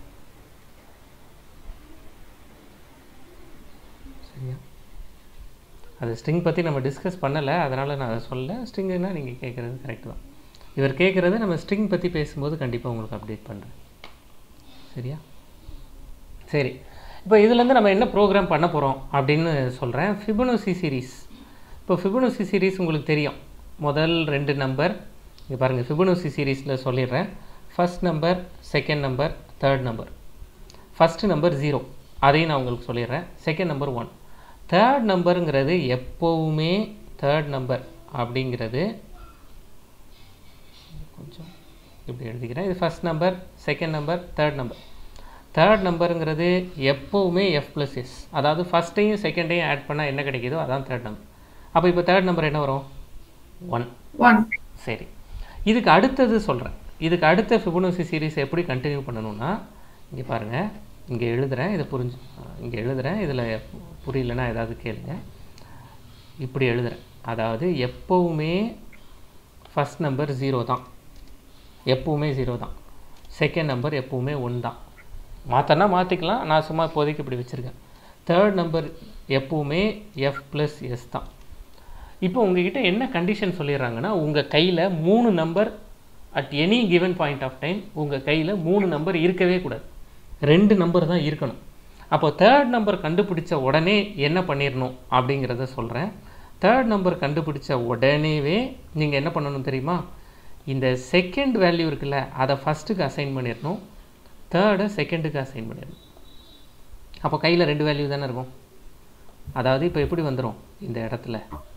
சரியா? அது ஸ்ட்ரிங் பற்றி நம்ம டிஸ்கஸ் பண்ணலை, அதனால் நான் அதை சொல்ல. ஸ்ட்ரிங்குன்னா நீங்கள் கேட்குறது கரெக்டு தான். இவர் கேட்குறது நம்ம ஸ்ட்ரிங் பற்றி பேசும்போது கண்டிப்பாக உங்களுக்கு அப்டேட் பண்ணுறேன். சரியா? சரி, இப்போ இதுலேருந்து நம்ம என்ன ப்ரோக்ராம் பண்ண போகிறோம் அப்படின்னு சொல்கிறேன். Fibonacci series. இப்போ ஃபிபொனாச்சி சீரீஸ் உங்களுக்கு தெரியும். முதல் 2 நம்பர் இங்கே பாருங்கள். ஃபிபொனாச்சி சீரீஸில் சொல்லிடுறேன். First number, second number, third number. First number 0, அதையும் நான் உங்களுக்கு சொல்லிடுறேன். Second number 1. தேர்ட் நம்பருங்கிறது எப்போவுமே தேர்ட் நம்பர் அப்படிங்கிறது கொஞ்சம் இப்படி எழுதிக்கிறேன். இது first number, second number, third number. Third நம்பருங்கிறது எப்போவுமே f+s, அதாவது ஃபஸ்ட்டையும் செகண்டையும் ஆட் பண்ணால் என்ன கிடைக்குதோ அதான் தேர்ட் நம்பர். அப்போ இப்போ தேர்ட் நம்பர் என்ன வரும்? 1. சரி, இதுக்கு அடுத்தது சொல்கிறேன். இதுக்கு அடுத்த ஃபிபொனாச்சி சீரீஸ் எப்படி கண்டினியூ பண்ணணும்னா, இங்கே பாருங்கள், இங்கே எழுதுகிறேன். இதை இங்கே எழுதுகிறேன். இதில் புரியலன்னா ஏதாவது கேளுங்க. இப்படி எழுதுகிறேன். அதாவது எப்போவுமே ஃபஸ்ட் நம்பர் 0 தான், எப்போவுமே 0 தான். செகண்ட் நம்பர் எப்போவுமே 1 தான். மாற்றினா மாற்றிக்கலாம், நான் சும்மா இப்போதைக்கு இப்படி வச்சுருக்கேன். தேர்ட் நம்பர் எப்போவுமே f+s தான். இப்போ உங்ககிட்ட என்ன கண்டிஷன் சொல்லிடுறாங்கன்னா, உங்கள் கையில் 3 number at any given point of time, உங்கள் கையில் 3 நம்பர் இருக்கவே கூடாது, 2 நம்பர் தான் இருக்கணும். அப்போ தேர்ட் நம்பர் கண்டுபிடிச்ச உடனே என்ன பண்ணிடணும் அப்படிங்கிறத சொல்கிறேன். தேர்ட் நம்பர் கண்டுபிடிச்ச உடனேவே நீங்கள் என்ன பண்ணணும் தெரியுமா? இந்த செகண்ட் வேல்யூ இருக்குல்ல, அதை ஃபஸ்ட்டுக்கு அசைன் பண்ணிடணும், தேர்டை செகண்டுக்கு அசைன் பண்ணிடணும். அப்போ கையில் 2 வேல்யூ தானே இருக்கும். அதாவது இப்போ எப்படி வந்துடும், இந்த இடத்துல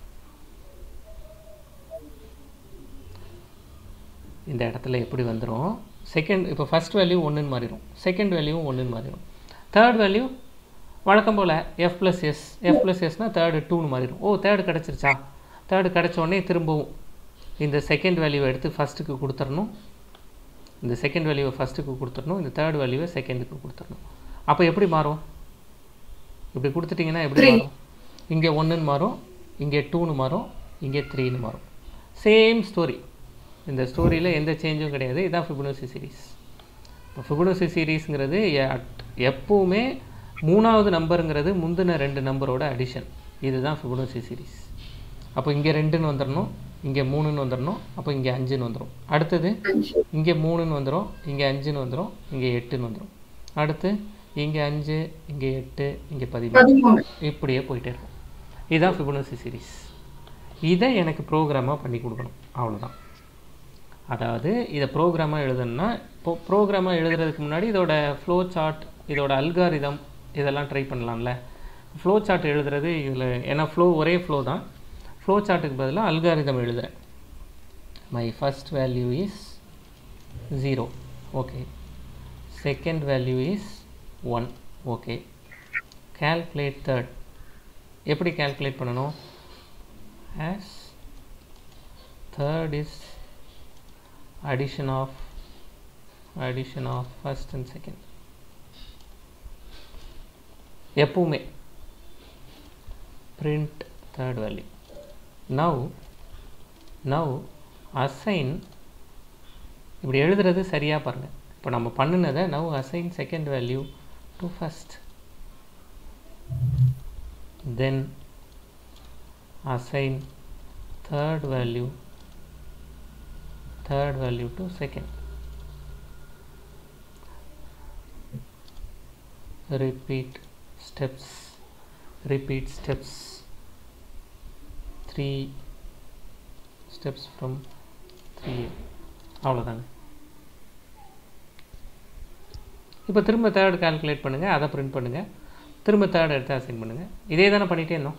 எப்படி வந்துடும், செகண்ட் இப்போ ஃபஸ்ட் வேல்யூ 1ன்னு மாறிடும், செகண்ட் வேல்யூவும் 1ன்னு மாறிடும், தேர்ட் வேல்யூ வழக்கம் போல் f+s தேர்டு 2ன்னு மாறிடும். ஓ, தேர்டு கிடச்சிருச்சா? தேர்டு கிடச்சோடனே திரும்பவும் இந்த செகண்ட் வேல்யூவை எடுத்து ஃபஸ்ட்டுக்கு கொடுத்துடணும், இந்த செகண்ட் வேல்யூவை ஃபஸ்ட்டுக்கு கொடுத்துடணும், இந்த தேர்ட் வேல்யூவை செகண்டுக்கு கொடுத்துடணும். அப்போ எப்படி மாறும்? இப்படி கொடுத்துட்டிங்கன்னா எப்படி மாறும்? இங்கே 1ன்னு மாறும், இங்கே 2ன்னு மாறும், இங்கே 3ன்னு மாறும். Same story. இந்த ஸ்டோரியில் எந்த சேஞ்சும் கிடையாது. இதுதான் ஃபிபொனாச்சி சீரீஸ். இப்போ ஃபிபொனாச்சி சீரீஸுங்கிறது எப்போவுமே 3வது நம்பருங்கிறது முந்தின 2 நம்பரோட அடிஷன். இதுதான் ஃபிபொனாச்சி சீரீஸ். அப்போ இங்கே 2ன்னு வந்துடணும், இங்கே 3ன்னு வந்துடணும், அப்போ இங்கே 5ன்னு வந்துடும். அடுத்தது இங்கே 3ன்னு வந்துடும், இங்கே 5ன்னு வந்துடும், இங்கே 8ன்னு வந்துடும். அடுத்து இங்கே 5, இங்கே 8, இங்கே 13, இப்படியே போயிட்டே இருக்கும். இதுதான் ஃபிபொனாச்சி சீரிஸ். இதை எனக்கு ப்ரோக்ராமாக பண்ணி கொடுக்கணும், அவ்வளோதான். அதாவது இதை ப்ரோக்ராமாக எழுதணும்னா, இப்போது ப்ரோக்ராமாக எழுதுறதுக்கு முன்னாடி இதோட ஃப்ளோ சார்ட், இதோட அல்காரிதம் இதெல்லாம் ட்ரை பண்ணலாம்ல. ஃப்ளோ சார்ட் எழுதுறது இதில், ஏன்னா ஃப்ளோ ஒரே ஃப்ளோ தான். ஃப்ளோ சார்ட்டுக்கு பதிலாக அல்காரிதம் எழுதுகிறேன். My first value is 0, okay. Second value is 1, okay. Calculate third. எப்படி கால்குலேட் பண்ணணும்? as third is addition of first and second. எப்பவுமே print third value. now assign, இப்படி எழுதுறது சரியா பாருங்க. இப்போ நம்ம பண்ணுனதை now assign second value to first, then assign third value to second. Repeat steps 3 steps from 3. அவ்வளோதாங்க. இப்போ திரும்ப தேர்ட் கால்குலேட் பண்ணுங்கள், அதை பிரிண்ட் பண்ணுங்கள், திரும்ப தேர்ட் எடுத்து அசைன் பண்ணுங்கள். இதே தானே பண்ணிகிட்டே இருந்தோம்.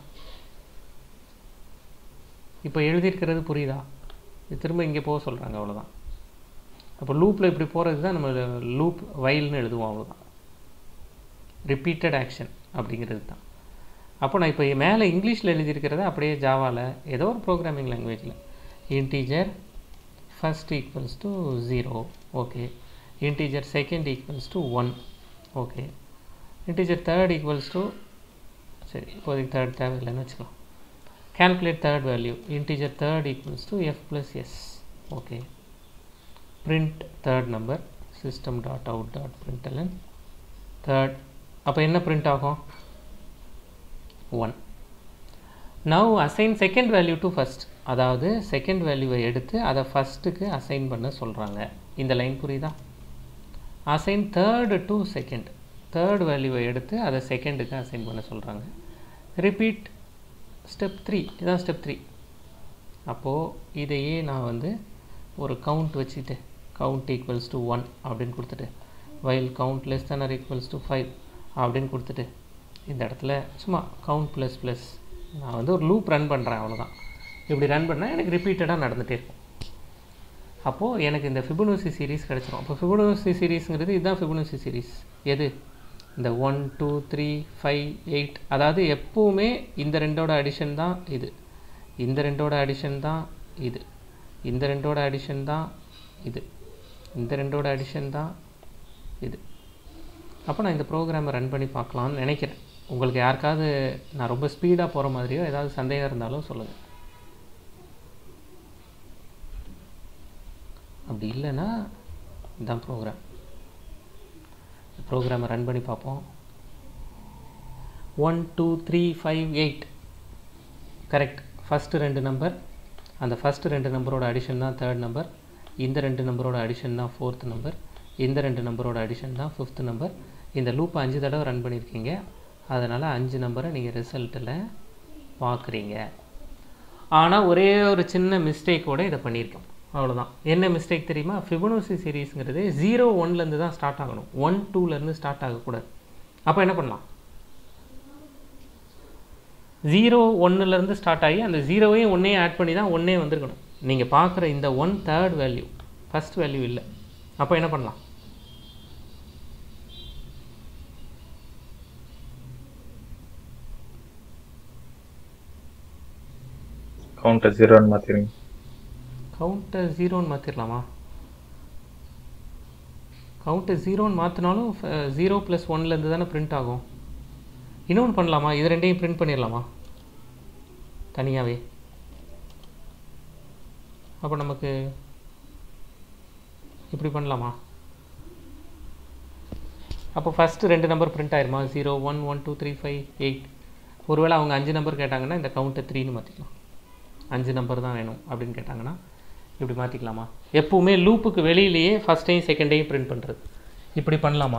இப்போ எழுதியிருக்கிறது புரியுதா? இது திரும்ப இங்கே போக சொல்கிறாங்க, அவ்வளோதான். அப்போ லூப்பில் இப்படி போகிறது தான் நம்ம லூப் வைல்னு எழுதுவோம், அவ்வளோதான். ரிப்பீட்டட் ஆக்ஷன் அப்படிங்கிறது தான். அப்போ நான் இப்போ மேலே இங்கிலீஷில் எழுதியிருக்கிறத அப்படியே ஜாவாவில் ஏதோ ஒரு ப்ரோக்ராமிங் லாங்குவேஜில் integer first equals to 0, okay. Integer second equals to 1, okay. Integer third equals to, சரி இப்போதைக்கு தேர்ட் தேவையில்லைன்னு வச்சுக்கலாம். Calculate third value, integer third equals to f plus s, okay. Print third number, system.out.println third. அப்போ என்ன print ஆகும்? 1. now assign second value to first. அதாவது second வேல்யூவை எடுத்து அதை ஃபஸ்ட்டுக்கு அசைன் பண்ண சொல்கிறாங்க. இந்த லைன் புரியுதா? assign third to second, third வேல்யூவை எடுத்து அதை செகண்டுக்கு அசைன் பண்ண சொல்கிறாங்க. ரிப்பீட் ஸ்டெப் 3, இதுதான் ஸ்டெப் 3. அப்போது இதையே நான் வந்து ஒரு கவுண்ட் வச்சுட்டு கவுண்ட் ஈக்குவல்ஸ் டு 1 அப்படின்னு கொடுத்துட்டு while count less than or equals to 5 அப்படின்னு கொடுத்துட்டு இந்த இடத்துல சும்மா கவுண்ட் ப்ளஸ் ப்ளஸ் நான் வந்து ஒரு லூப் ரன் பண்ணுறேன், அவ்வளோதான். இப்படி ரன் பண்ணால் எனக்கு ரிப்பீட்டடாக நடந்துகிட்டே இருக்கும். அப்போது எனக்கு இந்த ஃபிபொனாச்சி சீரீஸ் கிடச்சிரும். அப்போ ஃபிபொனாச்சி சீரீஸுங்கிறது இதுதான் ஃபிபொனாச்சி சீரீஸ். எது? இந்த 1 2 3 5 8. அதாவது எப்போவுமே இந்த ரெண்டோட அடிஷன் தான் இது, இந்த ரெண்டோட அடிஷன் தான் இது, இந்த ரெண்டோட அடிஷன் தான் இது, இந்த ரெண்டோட அடிஷன் தான் இது. அப்போ நான் இந்த ப்ரோக்ராமை ரன் பண்ணி பார்க்கலான்னு நினைக்கிறேன். உங்களுக்கு யாருக்காவது நான் ரொம்ப ஸ்பீடாக போகிற மாதிரியோ ஏதாவது சந்தேகம் இருந்தாலும் சொல்லுங்கள். அப்படி இல்லைன்னா இதுதான் ப்ரோக்ராமை ரன் பண்ணி பார்ப்போம். 1 2 3 5 8 கரெக்ட். ஃபஸ்ட்டு 2 நம்பர், அந்த ஃபஸ்ட்டு 2 நம்பரோட அடிஷன் தான் தேர்ட் நம்பர், இந்த 2 நம்பரோட அடிஷன் தான் ஃபோர்த் நம்பர், இந்த 2 நம்பரோட அடிஷன் தான் ஃபிஃப்த் நம்பர். இந்த லூப்பை 5 தடவை ரன் பண்ணியிருக்கீங்க, அதனால் 5 நம்பரை நீங்கள் ரிசல்ட்டில் பார்க்குறீங்க. ஆனால் ஒரே ஒரு சின்ன மிஸ்டேக்கோடு இதை பண்ணியிருக்கோம், அவ்வளோதான். என்ன மிஸ்டேக் தெரியுமா? ஃபிபொனாச்சி சீரீஸுங்கிறது 0 1லேருந்து தான் ஸ்டார்ட் ஆகணும், 1 2லேருந்து ஸ்டார்ட் ஆகக்கூடாது. அப்போ என்ன பண்ணலாம்? 0 1லேருந்து ஸ்டார்ட் ஆகி அந்த 0வையும் 1ஐயும் ஆட் பண்ணி தான் 1 வந்திருக்கணும். நீங்கள் பார்க்குற இந்த 1 தேர்ட் வேல்யூ, ஃபஸ்ட் வேல்யூ இல்லை. அப்போ என்ன பண்ணலாம்? கவுண்டர் 0ன்னு மாற்றிடுங்க. கவுண்டர் 0ன்னு மாற்றிடலாமா? கவுண்டர் 0ன்னு மாற்றினாலும் 0 + 1லேருந்து தானே பிரிண்ட் ஆகும். இன்னொன்று பண்ணலாமா? இது ரெண்டையும் பிரிண்ட் பண்ணிடலாமா தனியாகவே? அப்போ நமக்கு இப்படி பண்ணலாமா? அப்போ ஃபஸ்ட்டு 2 நம்பர் பிரிண்ட் ஆயிருமா? 0 1 1 2 3 5 8. ஒருவேளை அவங்க 5 நம்பர் கேட்டாங்கன்னா இந்த கவுண்டர் 3ன்னு மாற்றிக்கலாம். 5 நம்பர் தான் வேணும் அப்படின்னு கேட்டாங்கன்னா இப்படி மாற்றிக்கலாமா? எப்பவுமே லூப்புக்கு வெளியிலேயே ஃபஸ்ட்டையும் செகண்டையும் பிரிண்ட் பண்ணுறது இப்படி பண்ணலாமா?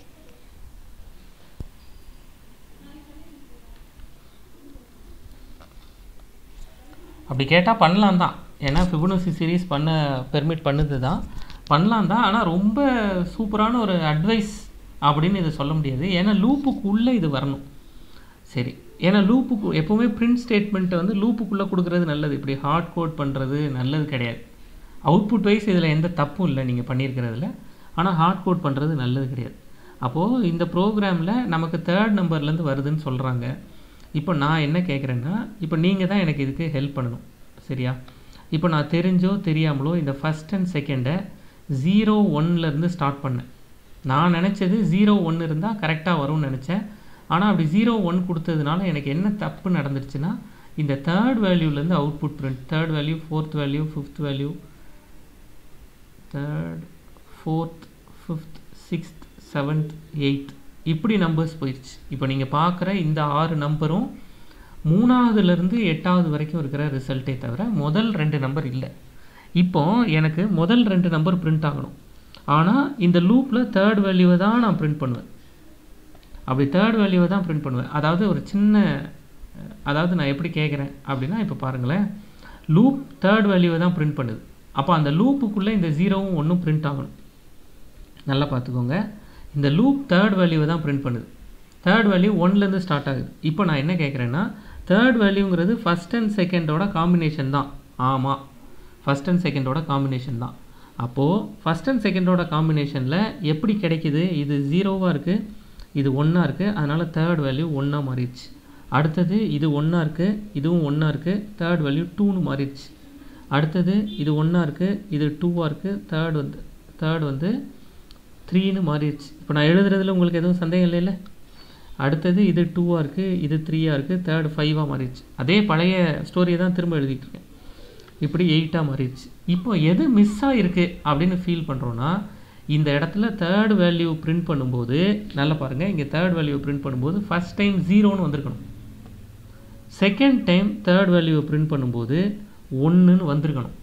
அப்படி கேட்டால் பண்ணலாம் தான். ஏன்னா ஃபிபொனாச்சி சீரீஸ் பெர்மிட் பண்ணுது தான், பண்ணலாம் தான். ஆனால் ரொம்ப சூப்பரான ஒரு அட்வைஸ் அப்படின்னு இதை சொல்ல முடியாது. ஏன்னா லூப்புக்குள்ளே இது வரணும். சரி, ஏன்னா லூப்புக்கு எப்போவுமே பிரிண்ட் ஸ்டேட்மெண்ட்டை வந்து லூப்புக்குள்ளே கொடுக்குறது நல்லது. இப்படி ஹார்ட் கோட் பண்ணுறது நல்லது கிடையாது. அவுட்புட் வைஸ் இதில் எந்த தப்பும் இல்லை நீங்கள் பண்ணியிருக்கிறதுல, ஆனால் ஹார்ட் கோட் பண்ணுறது நல்லது கிடையாது. அப்போது இந்த ப்ரோக்ராமில் நமக்கு 3rd நம்பர்லேருந்து வருதுன்னு சொல்கிறாங்க. இப்போ நான் என்ன கேட்குறேன்னா, இப்போ நீங்கள் தான் எனக்கு இதுக்கு ஹெல்ப் பண்ணணும், சரியா? இப்போ நான் தெரிஞ்சோ தெரியாமலோ இந்த ஃபஸ்ட் அண்ட் செகண்டை 0 1லேருந்து ஸ்டார்ட் பண்ணேன். நான் நினச்சது 0 1 இருந்தால் கரெக்டாக வரும்னு நினச்சேன். ஆனால் அப்படி 0 1 கொடுத்ததுனால எனக்கு என்ன தப்பு நடந்துருச்சுன்னா, இந்த 3rd வேல்யூலேருந்து output print, 3rd value, 4th value, 5th value, 3rd 4th 5th 6th 7th 8th இப்படி நம்பர்ஸ் போயிடுச்சு. இப்போ நீங்கள் பார்க்குற இந்த 6 நம்பரும் 3ஆவதுலேருந்து 8ஆவது வரைக்கும் இருக்கிற ரிசல்ட்டே தவிர முதல் 2 நம்பர் இல்லை. இப்போ எனக்கு முதல் 2 நம்பர் பிரிண்ட் ஆகணும். ஆனால் இந்த லூப்பில் 3rd வேல்யூவை தான் நான் பிரிண்ட் பண்ணுவேன். அப்படி 3rd வேல்யூவை தான் பிரிண்ட் பண்ணுவேன். அதாவது ஒரு சின்ன, அதாவது நான் எப்படி கேட்குறேன் அப்படின்னா, இப்போ பாருங்களேன், லூப் 3rd வேல்யூவை தான் பிரிண்ட் பண்ணுது. அப்போ அந்த லூப்புக்குள்ளே இந்த 0வும் 1ம் பிரிண்ட் ஆகணும். நல்லா பார்த்துக்கோங்க, இந்த லூப் 3rd வேல்யூவை தான் பிரிண்ட் பண்ணுது. 3rd வேல்யூ 1லேருந்து ஸ்டார்ட் ஆகுது. இப்போ நான் என்ன கேட்குறேன்னா, 3rd வேல்யூங்கிறது ஃபஸ்ட் அண்ட் செகண்டோட காம்பினேஷன் தான். ஆமாம், ஃபஸ்ட் அண்ட் செகண்டோட காம்பினேஷன் தான். அப்போது ஃபஸ்ட் அண்ட் செகண்டோட காம்பினேஷனில் எப்படி கிடைக்கிது? இது 0வாக இருக்குது, இது 1ஆக இருக்குது, அதனால் 3rd வேல்யூ 1ஆக மாறிடுச்சு. அடுத்தது இது 1ஆக இருக்குது, இதுவும் 1ஆக இருக்குது, 3rd வேல்யூ 2ன்னு மாறிடுச்சு. அடுத்தது இது 1ஆக இருக்குது, இது 2ஆக இருக்குது, 3rd வந்து 3ன்னு மாறிடுச்சு. இப்போ நான் எழுதுறதுல உங்களுக்கு எதுவும் சந்தேகம் இல்லைல்ல? அடுத்தது இது 2ஆக இருக்குது, இது 3ஆக இருக்குது, 3rd 5ஆக மாறிடுச்சு. அதே பழைய ஸ்டோரியை தான் திரும்ப எழுதிட்டு இருக்கேன். இப்படி 8ஆக மாறிடுச்சு. இப்போ எது மிஸ் ஆகிருக்கு அப்படின்னு ஃபீல் பண்ணுறோன்னா, இந்த இடத்துல 3rd வேல்யூ பிரிண்ட் பண்ணும்போது நல்லா பாருங்கள், இங்கே 3rd வேல்யூ பிரிண்ட் பண்ணும்போது ஃபஸ்ட் டைம் 0ன்னு வந்திருக்கணும். செகண்ட் டைம் 3rd வேல்யூவை பிரிண்ட் பண்ணும்போது 1ன்னு வந்திருக்கணும்.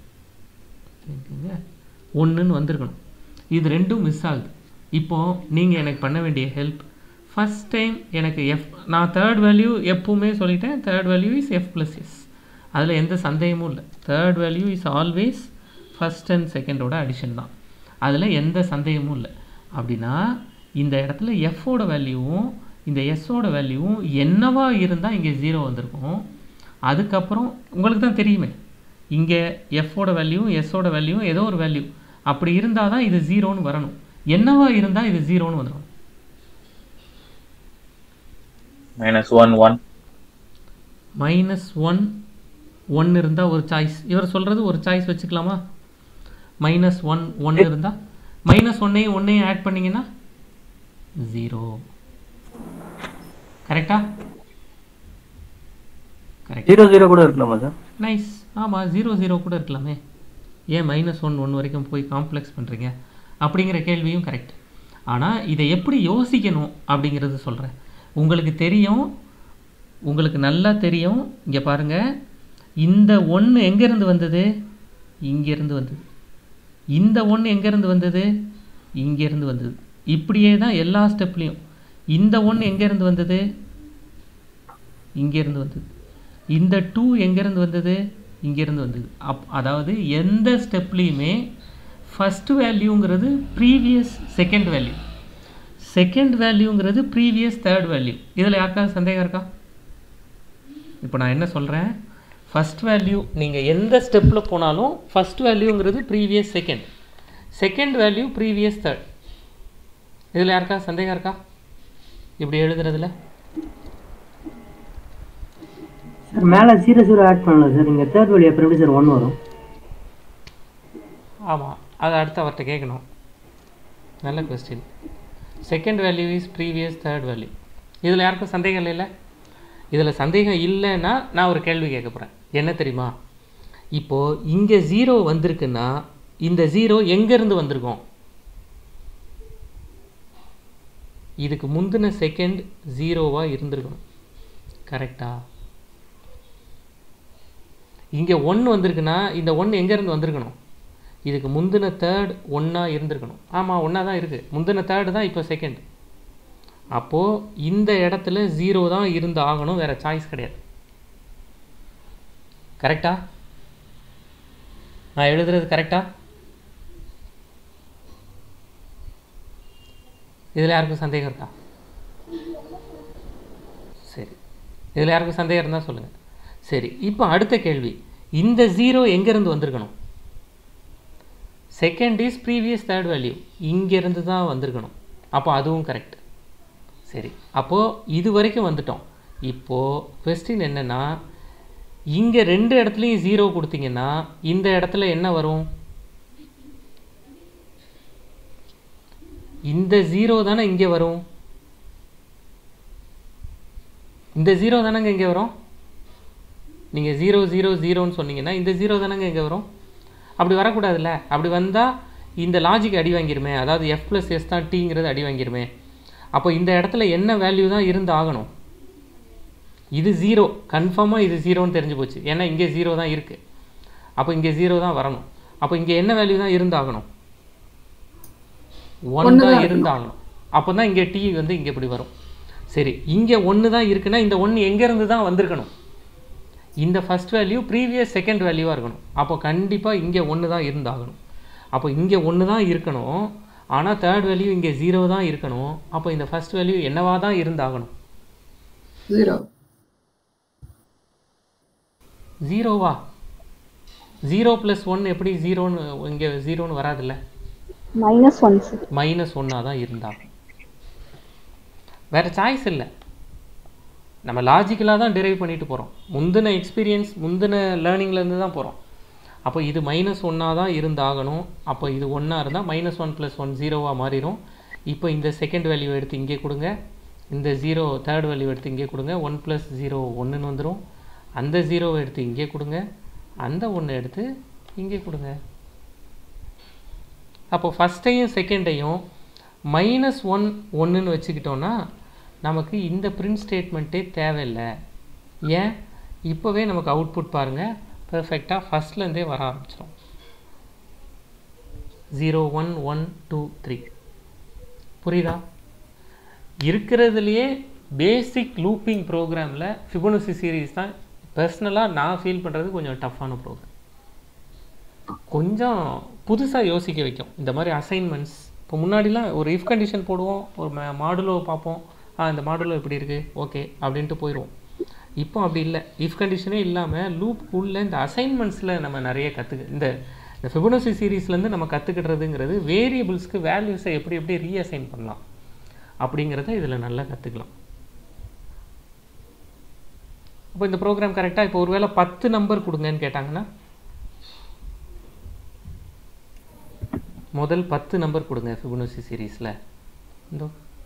1ன்னு வந்திருக்கணும். இது ரெண்டும் மிஸ் ஆகுது. இப்போது நீங்கள் எனக்கு பண்ண வேண்டிய ஹெல்ப், ஃபஸ்ட் டைம் எனக்கு நான் 3rd வேல்யூ எப்பவுமே சொல்லிட்டேன், 3rd value is f + s. அதில் எந்த சந்தேகமும் இல்லை. 3rd value is always first and செகண்டோட அடிஷன் தான், அதில் எந்த சந்தேகமும் இல்லை. அப்படின்னா இந்த இடத்துல எஃபோட வேல்யூவும் இந்த எஸ்ஸோட வேல்யூவும் என்னவா இருந்தால் இங்கே 0 வந்திருக்கும். அதுக்கப்புறம் உங்களுக்கு தான் தெரியுமே, இங்கே எஃபோட வேல்யூவும் எஸ்ஸோட வேல்யூவும் ஏதோ ஒரு வேல்யூ அப்படி இருந்தால் தான் இது 0ன்னு வரணும். என்னவா இருந்தால் இது 0ன்னு வந்துடும். -1 1 -1 1 இருந்தால் ஒரு சாய்ஸ். இவர் சொல்கிறது ஒரு சாய்ஸ் வச்சுக்கலாமா? -1 1 இருந்தால் -1ஐயும் 1ஐயும் ஆட் பண்ணிங்கன்னா 0. கரெக்டா? கரெக்ட். 0 0 கூட இருக்கலாமா சார்? நைஸ். ஆமாம், 0 0 கூட இருக்கலாமே. ஏன் -1 1 வரைக்கும் போய் காம்ப்ளெக்ஸ் பண்ணுறீங்க அப்படிங்கிற கேள்வியும் கரெக்ட். ஆனால் இதை எப்படி யோசிக்கணும் அப்படிங்கிறது சொல்கிறேன். உங்களுக்கு தெரியும், உங்களுக்கு நல்லா தெரியும். இங்கே பாருங்கள், இந்த 1 எங்கேருந்து வந்தது? இங்கேருந்து வந்தது. இந்த 1 எங்கேருந்து வந்தது? இங்கேருந்து வந்தது. இப்படியே தான் எல்லா ஸ்டெப்லேயும். இந்த 1 எங்கேருந்து வந்தது? இங்கேருந்து வந்தது. இந்த 2 எங்கேருந்து வந்தது? இங்கேருந்து வந்தது. அதாவது எந்த ஸ்டெப்லேயுமே ஃபஸ்ட் வேல்யூங்கிறது ப்ரீவியஸ் செகண்ட் வேல்யூ, செகண்ட் வேல்யூங்கிறது ப்ரீவியஸ் 3rd வேல்யூ. இதில் யாருக்காவது சந்தேகம் இருக்கா? இப்போ நான் என்ன சொல்கிறேன், ஃபஸ்ட் வேல்யூ நீங்கள் எந்த ஸ்டெப்பில் போனாலும் ஃபஸ்ட் வேல்யூங்கிறது previous second, second value previous 3rd. இதில் யாருக்காவது சந்தேகம் இருக்கா இப்படி எழுதுறதுல? சார் மேலே 0 0 ஆட் பண்ணலாம் சார். இங்கே 3rd வேல்யூ அப்புறம் எப்படி சார் 1 வரும்? ஆமாம், அதை அடுத்து அவர்கிட்ட கேட்கணும். நல்ல question. Second value is previous 3rd value. இதில் யாருக்கும் சந்தேகம் இல்லைல்ல? இதில் சந்தேகம் இல்லைன்னா நான் ஒரு கேள்வி கேட்க போகிறேன். என்ன தெரியுமா? இப்போது இங்கே 0 வந்திருக்குன்னா இந்த 0 எங்கேருந்து வந்திருக்கோம்? இதுக்கு முந்தின செகண்ட் 0வாக இருந்திருக்கணும். கரெக்டா? இங்கே 1 வந்திருக்குன்னா இந்த 1 எங்கேருந்து வந்திருக்கணும்? இதுக்கு முந்தின தேர்ட் 1 இருந்திருக்கணும். ஆமாம், 1 தான் இருக்குது. முந்தின தேர்டு தான் இப்போ செகண்ட். அப்போது இந்த இடத்துல 0 தான் இருந்து ஆகணும், வேறு சாய்ஸ் கிடையாது. கரெக்டா? நான் எழுதுறது கரெக்டா? இதில் யாருக்கும் சந்தேகம் இருக்கா? சரி, இதில் யாருக்கும் சந்தேகம் இருந்தால் சொல்லுங்கள். சரி, இப்போ அடுத்த கேள்வி, இந்த 0 எங்கேருந்து வந்திருக்கணும்? Second is previous third value, இங்கேருந்து தான் வந்திருக்கணும். அப்போ அதுவும் கரெக்ட். சரி, அப்போது இது வரைக்கும் வந்துட்டோம். இப்போது கொஸ்டின் என்னென்னா, இங்கே 2 இடத்துலையும் 0 கொடுத்தீங்கன்னா இந்த இடத்துல என்ன வரும்? இந்த 0 தானே இங்கே வரும். இந்த 0 தானேங்க இங்கே வரும். நீங்கள் 0 0 0ன்னு சொன்னீங்கன்னா இந்த 0 தானேங்க இங்கே வரும். அப்படி வரக்கூடாதுல்ல. அப்படி வந்தால் இந்த லாஜிக் அடி வாங்கிருமே. அதாவது f + s தான் tங்கிறது அடி வாங்கிருமே. அப்போ இந்த இடத்துல என்ன வேல்யூ தான் இருந்து ஆகணும்? இது 0, கன்ஃபார்மாக இது 0ன்னு தெரிஞ்சு போச்சு. ஏன்னா இங்கே 0 தான் இருக்குது. அப்போ இங்கே 0 தான் வரணும். அப்போ இங்கே என்ன வேல்யூ தான் இருந்து ஆகணும்? 1 தான் இருந்து ஆகணும். அப்போ தான் இங்கே t வந்து இங்கே இப்படி வரும். சரி, இங்கே 1 தான் இருக்குன்னா இந்த 1 எங்கேருந்து தான் வந்திருக்கணும்? இந்த ஃபஸ்ட் வேல்யூ ப்ரீவியஸ் செகண்ட் வேல்யூவாக இருக்கணும். அப்போ கண்டிப்பாக இங்கே 1 தான் இருந்து ஆகணும். அப்போ இங்கே 1 தான் இருக்கணும், ஆனால் தேர்ட் வேல்யூ இங்கே 0 தான் இருக்கணும். அப்போ இந்த ஃபஸ்ட் வேல்யூ என்னவா தான் இருந்து ஆகணும்? 0வா? 0 + 1 எப்படி 0ன்னு இங்கே 0ன்னு வராதுல்ல. -1 தான் இருந்தாகும். வேறு சாய்ஸ் இல்லை. நம்ம லாஜிக்கலாக தான் டிரைவ் பண்ணிட்டு போகிறோம். முந்தின எக்ஸ்பீரியன்ஸ், முந்தின லேர்னிங்லேருந்து தான் போகிறோம். அப்போ இது -1 தான் இருந்தாகணும். அப்போ இது 1 இருந்தால் -1 + 1 0வாக மாறிடும். இப்போ இந்த செகண்ட் வேல்யூ எடுத்து இங்கே கொடுங்க, இந்த 0 தேர்ட் வேல்யூ எடுத்து இங்கே கொடுங்க. 1 + 0 1ன்னு வந்துடும். அந்த 0வை எடுத்து இங்கே கொடுங்க, அந்த 1 எடுத்து இங்கே கொடுங்க. அப்போ ஃபஸ்ட்டையும் செகண்டையும் -1 1ன்னு வச்சுக்கிட்டோன்னா நமக்கு இந்த பிரிண்ட் ஸ்டேட்மெண்ட்டே தேவையில்லை. ஏன்? இப்போவே நமக்கு அவுட்புட் பாருங்கள், பெர்ஃபெக்டாக ஃபஸ்ட்லேருந்தே வர ஆரம்பிச்சிடும். 0 1 1 2 3. புரியுதா? இருக்கிறதுலையே பேசிக் லூப்பிங் ப்ரோக்ராமில் ஃபிபொனாச்சி சீரீஸ் தான் பர்சனலாக நான் ஃபீல் பண்ணுறது கொஞ்சம் டஃப்பான ப்ரோக்ராம். கொஞ்சம் புதுசாக யோசிக்க வைக்கும். இந்த மாதிரி அசைன்மெண்ட்ஸ் இப்போ முன்னாடிலாம் ஒரு இஃப் கண்டிஷன் போடுவோம், ஒரு மாடுலோ பார்ப்போம், இந்த மாடுலோ இப்படி இருக்குது ஓகே அப்படின்ட்டு போயிடுவோம். இப்போ அப்படி இல்லை. இஃப் கண்டிஷனே இல்லாமல் லூப் உள்ள இந்த அசைன்மெண்ட்ஸில் நம்ம நிறைய இந்த ஃபிபொனாச்சி சீரீஸ்லேருந்து நம்ம கற்றுக்கிட்டுறதுங்கிறது வேரியபிள்ஸ்க்கு வேல்யூஸை எப்படி ரீஅசைன் பண்ணலாம் அப்படிங்கிறத இதில் நல்லா கற்றுக்கலாம். அப்போ இந்த ப்ரோக்ராம் கரெக்டாக இப்போ ஒருவேளை 10 நம்பர் கொடுங்கன்னு கேட்டாங்கன்னா முதல் 10 நம்பர் கொடுங்க ஃபிபொனாச்சி சீரீஸில். இந்த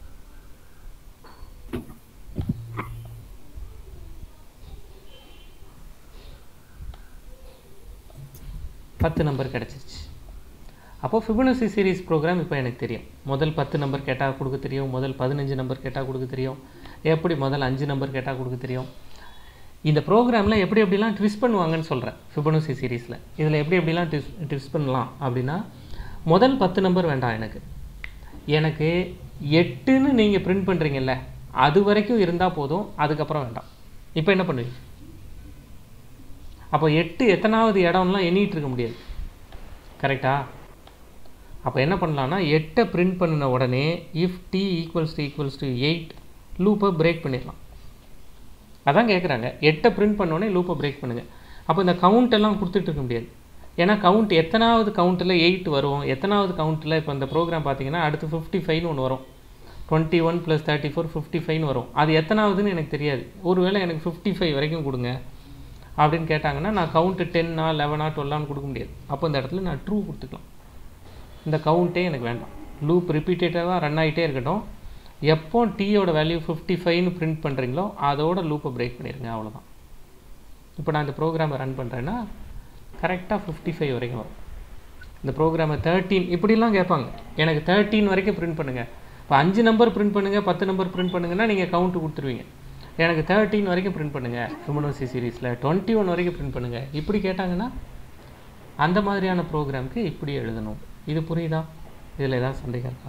10 நம்பர் கிடச்சிருச்சு. அப்போது ஃபிபொனாச்சி சீரீஸ் ப்ரோக்ராம் இப்போ எனக்கு தெரியும். முதல் 10 நம்பர் கேட்டால் கொடுக்க தெரியும், முதல் 15 நம்பர் கேட்டால் கொடுக்க தெரியும், எப்படி முதல் 5 நம்பர் கேட்டால் கொடுக்க தெரியும். இந்த ப்ரோக்ராமில் எப்படிலாம் ட்விஸ்ட் பண்ணுவாங்கன்னு சொல்கிறேன். ஃபிபொனாச்சி சீரீஸில் இதில் எப்படிலாம் ட்விஸ்ட் பண்ணலாம் அப்படின்னா, முதல் 10 நம்பர் வேண்டாம், எனக்கு 8ன்னு நீங்கள் பிரிண்ட் பண்ணுறீங்கல்ல, அது வரைக்கும் இருந்தால் போதும், அதுக்கப்புறம் வேண்டாம். இப்போ என்ன பண்ணுவீங்க? அப்போ 8 எத்தனாவது இடம்லாம் எண்ணிட்டு இருக்க முடியாது. கரெக்டா? அப்போ என்ன பண்ணலான்னா 8ஐ பிரிண்ட் பண்ணின உடனே இஃப் t = 8 லூப்பை பிரேக் பண்ணிடலாம். அதான் கேட்குறாங்க. 8ஐ பிரிண்ட் பண்ணோடனே லூப்பை பிரேக் பண்ணுங்கள். அப்போ இந்த கவுண்ட் எல்லாம் கொடுத்துட்டு இருக்க முடியாது. ஏன்னா கவுண்ட் எத்தனாவது கவுண்ட்டில் 8 வரும், எத்தனாவது கவுண்ட்டில் இப்போ இந்த ப்ரோக்ராம் பார்த்தீங்கன்னா அடுத்து 55ன்னு ஒன்று வரும். 21 + 34 55ன்னு வரும். அது எத்தனாவதுன்னு எனக்கு தெரியாது. ஒருவேளை எனக்கு 55 வரைக்கும் கொடுங்க அப்படின்னு கேட்டாங்கன்னா நான் கவுண்ட்டு 10 11 12 கொடுக்க முடியாது. அப்போ இந்த இடத்துல நான் ட்ரூ கொடுத்துக்கலாம். இந்த கவுண்ட்டே எனக்கு வேண்டாம். லூப் ரிப்பீட்டடாக ரன் ஆகிட்டே இருக்கட்டும். எப்போ டீயோட வேல்யூ 55ன்னு பிரிண்ட் பண்ணுறீங்களோ அதோட லூப்பை பிரேக் பண்ணிடுங்க, அவ்வளோதான். இப்போ நான் இந்த ப்ரோக்ராமை ரன் பண்ணுறேன்னா கரெக்டாக 55 வரைக்கும் வரும். இந்த ப்ரோக்ராமை 13 இப்படிலாம் கேட்பாங்க. எனக்கு 13 வரைக்கும் பிரிண்ட் பண்ணுங்கள். இப்போ 5 நம்பர் பிரிண்ட் பண்ணுங்கள், 10 நம்பர் பிரிண்ட் பண்ணுங்கன்னா நீங்கள் கவுண்ட்டு கொடுத்துருவீங்க. எனக்கு 13 வரைக்கும் பிரிண்ட் பண்ணுங்கள் ஃபிபொனாச்சி சீரீஸில், 21 வரைக்கும் பிரிண்ட் பண்ணுங்கள் இப்படி கேட்டாங்கன்னா அந்த மாதிரியான ப்ரோக்ராமுக்கு இப்படி எழுதணும். இது புரியுதா? இதில் ஏதாவது சந்தேகம் இருக்கா?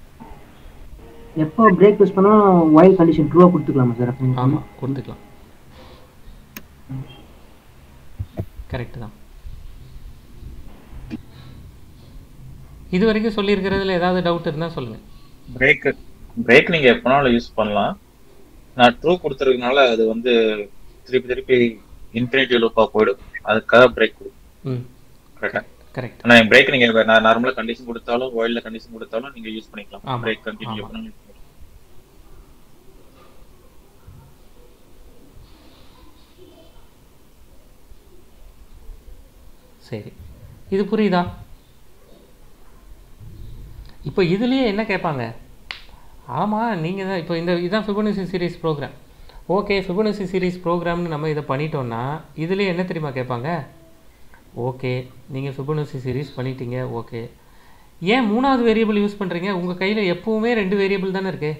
எப்போ பிரேக் யூஸ் பண்ணா while கண்டிஷன் ட்ரூவா கொடுத்துக்கலாமா சார்? ஆமாம், கொடுத்துக்கலாம். கரெக்டு தான். இது வரைக்கும் சொல்லியிருக்கிறதுல ஏதாவது டவுட் இருந்தால் சொல்லுங்கள். பிரேக் நீங்கள் எப்போனாலும் யூஸ் பண்ணலாம். நான் ட்ரூ கொடுத்துருக்கனால அது வந்து திருப்பி இன்ஃபினிட்டி லூப்பாக போயிடும். அதுக்காக பிரேக் கொடுக்கும். கரெக்டாக? கரெக்ட். ஆனால் பிரேக் நீங்கள் நான் நார்மலாக கண்டிஷன் கொடுத்தாலும் வைல்டில் கண்டிஷன் கொடுத்தாலும் நீங்கள் யூஸ் பண்ணிக்கலாம். பிரேக் கண்டினியூ பண்ணணும். சரி, இது புரியுதா? இப்போ இதுலேயே என்ன கேட்பாங்க? ஆமாம், நீங்கள் தான் இப்போ இதுதான் Fibonacci series program. Okay, Fibonacci series ப்ரோக்ராம்னு நம்ம இதை பண்ணிட்டோன்னா இதுலேயே என்ன தெரியுமா கேட்பாங்க? ஓகே, நீங்கள் ஃபிபொனாச்சி சீரீஸ் பண்ணிட்டீங்க. ஓகே, ஏன் 3வது வேரியபிள் யூஸ் பண்ணுறீங்க? உங்கள் கையில் எப்போவுமே 2 வேரியபிள் தானே இருக்குது.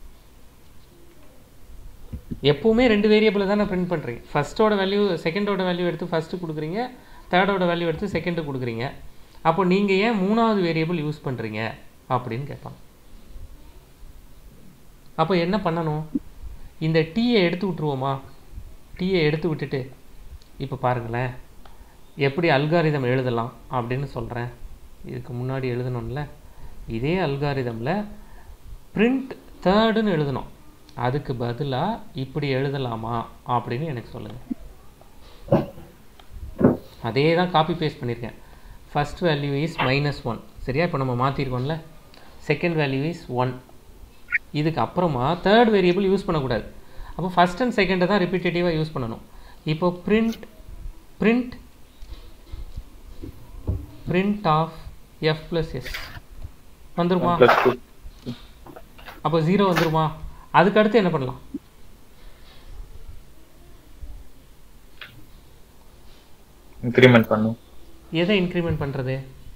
எப்போவுமே 2 வேரியபிள் தானே பிரிண்ட் பண்ணுறீங்க. ஃபஸ்ட்டோட வேல்யூ செகண்டோட வேல்யூ எடுத்து ஃபஸ்ட்டு கொடுக்குறீங்க, தேர்டோட வேல்யூ எடுத்து செகண்டு கொடுக்குறீங்க. அப்போ நீங்கள் ஏன் 3வது வேரியபிள் யூஸ் பண்ணுறீங்க அப்படின்னு கேட்பாங்க. அப்போ என்ன பண்ணணும்? இந்த டீயை எடுத்து விட்டுருவோமா? டீயை எடுத்து விட்டுட்டு இப்போ பாருங்களேன் எப்படி அல்காரிதம் எழுதலாம் அப்படின்னு சொல்கிறேன். இதுக்கு முன்னாடி எழுதணும்ல, இதே அல்காரிதமில் பிரிண்ட் தேர்டுன்னு எழுதணும். அதுக்கு பதிலாக இப்படி எழுதலாமா அப்படின்னு எனக்கு சொல்லுங்கள். அதே தான் காப்பி பேஸ்ட் பண்ணியிருக்கேன். First value is -1. சரியா? இப்போ நம்ம மாற்றிருக்கோம்ல, செகண்ட் வேல்யூ இஸ் 1. இதுக்கு அப்புறமா தேர்ட் வேரியபிள் யூஸ் பண்ணக்கூடாது. அப்போ ஃபஸ்ட் அண்ட் செகண்டை தான் ரிப்பீட்டேட்டிவாக யூஸ் பண்ணணும். இப்போ பிரிண்ட் ஆஃப் f + s வந்துருமா? அப்போ 0 வந்துருமா? அதுக்கு அடுத்து என்ன பண்ணலாம்? இன்க்ரிமெண்ட் பண்ணும். எதை இன்க்ரிமெண்ட் பண்ணுறது?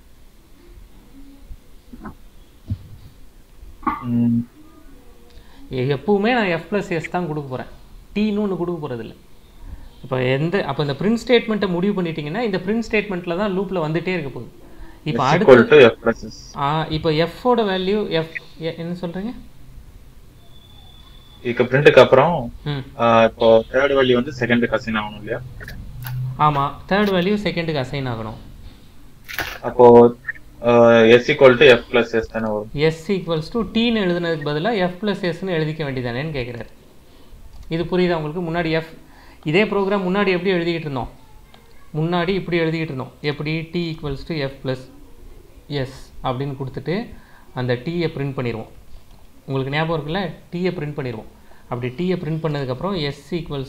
எப்பவுமே நான் f + s தான் கொடுக்க போகிறேன். டீன்னு ஒன்று கொடுக்க போகிறதில்ல. இப்போ அப்போ இந்த பிரிண்ட் ஸ்டேட்மெண்ட்டை முடிவு பண்ணிட்டீங்கன்னா இந்த பிரிண்ட் ஸ்டேட்மெண்ட்டில் தான் லூப்பில் வந்துகிட்டே இருக்க போகுது. இப்போ அடுத்து இப்போ எஃபோட வேல்யூ என்ன சொல்கிறீங்க? இதுக்கு பிரிண்ட்டுக்கு அப்புறம் இப்போ தேர்ட் வேல்யூ வந்து செகண்டுக்கு அசைன் ஆகணும் இல்லையா? ஆமாம், தேர்ட் வேல்யூ செகண்டுக்கு அசைன் ஆகணும். அப்போ s = f + s தானே வரும். s = tன்னு எழுதுனதுக்கு பதிலாக f + sன்னு எழுதிக்க வேண்டியதானேன்னு கேட்குறாரு. இது புரியுதா உங்களுக்கு? முன்னாடி இதே ப்ரோக்ராம் முன்னாடி எப்படி எழுதிக்கிட்டு இருந்தோம்? முன்னாடி இப்படி எழுதிக்கிட்டு இருந்தோம். எப்படி? t = f + s அப்படின்னு கொடுத்துட்டு அந்த டீயை பிரிண்ட் பண்ணிடுவோம். உங்களுக்கு ஞாபகம் இருக்குல்ல? டீயை பிரிண்ட் பண்ணிடுவோம். அப்படி டீயை பிரிண்ட் பண்ணதுக்கப்புறம் f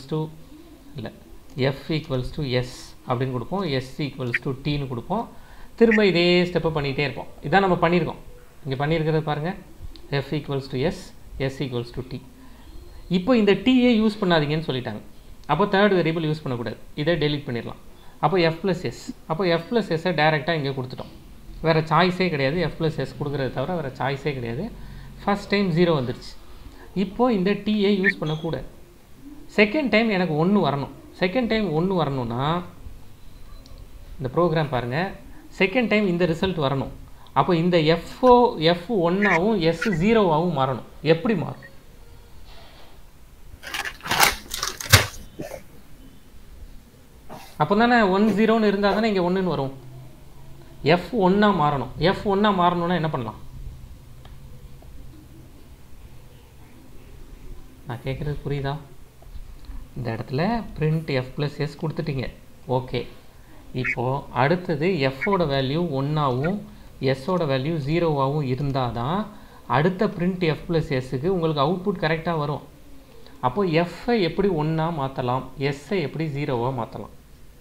= s அப்படின்னு கொடுப்போம். s = tன்னு கொடுப்போம். திரும்ப இதே ஸ்டெப்பை பண்ணிகிட்டே இருப்போம். இதான் நம்ம பண்ணியிருக்கோம். இங்கே பண்ணியிருக்கிறது பாருங்கள், f = s, s = t. இப்போ இந்த டீயை யூஸ் பண்ணாதீங்கன்னு சொல்லிட்டாங்க. அப்போ தேர்ட் வேரியபிள் யூஸ் பண்ணக்கூடாது. இதை டெலிட் பண்ணிடலாம். அப்போ f + s. அப்போ f + s டேரெக்டாக இங்கே கொடுத்துட்டோம். வேறு சாய்ஸே கிடையாது. f + s கொடுக்குறத தவிர வேறு சாய்ஸே கிடையாது. ஃபஸ்ட் டைம் 0 வந்துடுச்சு. இப்போது இந்த டீயை யூஸ் பண்ணக்கூடாது. செகண்ட் டைம் எனக்கு 1 வரணும். செகண்ட் டைம் 1 வரணும்னா இந்த ப்ரோக்ராம் பாருங்கள், செகண்ட் டைம் இந்த ரிசல்ட் வரணும். அப்போ இந்த f1ஆகவும் s0ஆகவும் மாறணும். எப்படி மாறும்? அப்போ தானே 1 0 இருந்தால் தானே இங்கே 1ன்னு வரும். f1ஆக மாறணும். f1ஆக மாறணும்னா என்ன பண்ணலாம்? நான் கேட்குறது புரியுதா? இந்த இடத்துல பிரிண்ட் f + s கொடுத்துட்டீங்க. ஓகே, இப்போது அடுத்தது எஃபோட வேல்யூ 1ஆகவும் எஸ்ஸோட வேல்யூ 0ஆகவும் இருந்தால் தான் அடுத்த பிரிண்ட் f + sக்கு உங்களுக்கு அவுட்புட் கரெக்டாக வரும். அப்போது எஃப்ஐ எப்படி 1ஆக மாற்றலாம், எஸ்ஸை எப்படி 0ஆக மாற்றலாம்?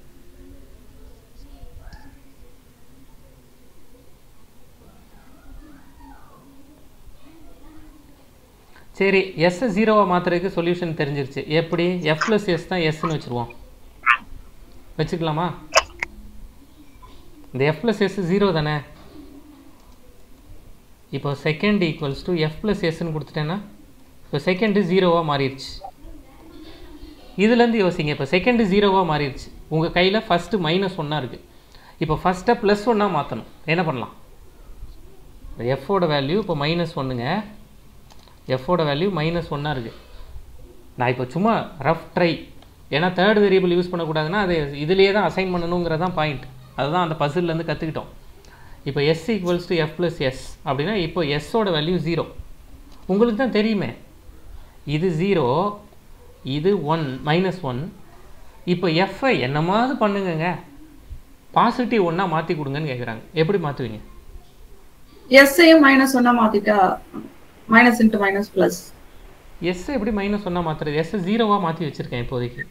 சரி, எஸ்ஸை 0ஆக மாற்றுறதுக்கு சொல்யூஷன் தெரிஞ்சிருச்சு. எப்படி? f + s தான் எஸ்ன்னு வச்சுருவோம். வச்சுக்கலாமா? இந்த f + s 0 தானே. இப்போ செகண்ட் = f + sன்னு கொடுத்துட்டேன்னா இப்போ செகண்டு 0ஆக மாறிடுச்சு. இதுலேருந்து யோசிங்க. இப்போ செகண்டு 0வாக மாறிடுச்சு. உங்கள் கையில் ஃபஸ்ட்டு -1 இருக்குது. இப்போ ஃபஸ்ட்டை +1 மாற்றணும். என்ன பண்ணலாம்? எஃபோட வேல்யூ இப்போ -1ங்க. எஃபோட வேல்யூ -1 இருக்குது. நான் இப்போ சும்மா ரஃப் ட்ரை, ஏன்னா தேர்ட் வேரியபிள் யூஸ் பண்ணக்கூடாதுன்னா அது இதுலேயே தான் அசைன் பண்ணணுங்கிறது தான் பாயிண்ட். அதுதான் அந்த பசில்லேருந்து கற்றுக்கிட்டோம். இப்போ s = f + s அப்படின்னா இப்போ எஸ்ஸோட வேல்யூ 0. உங்களுக்கு தான் தெரியுமே, இது 0, இது -1. இப்போ எஃப்ஐ என்னமாவது பண்ணுங்க, பாசிட்டிவ் 1 மாற்றி கொடுங்கன்னு கேட்குறாங்க. எப்படி மாற்றுவீங்க? எஸ்ஸையும் -1 மாத்திட்டா minus into minus plus. S எப்படி -1 மாற்றுறது? எஸ் 0வாக மாற்றி வச்சுருக்கேன் இப்போதைக்கு.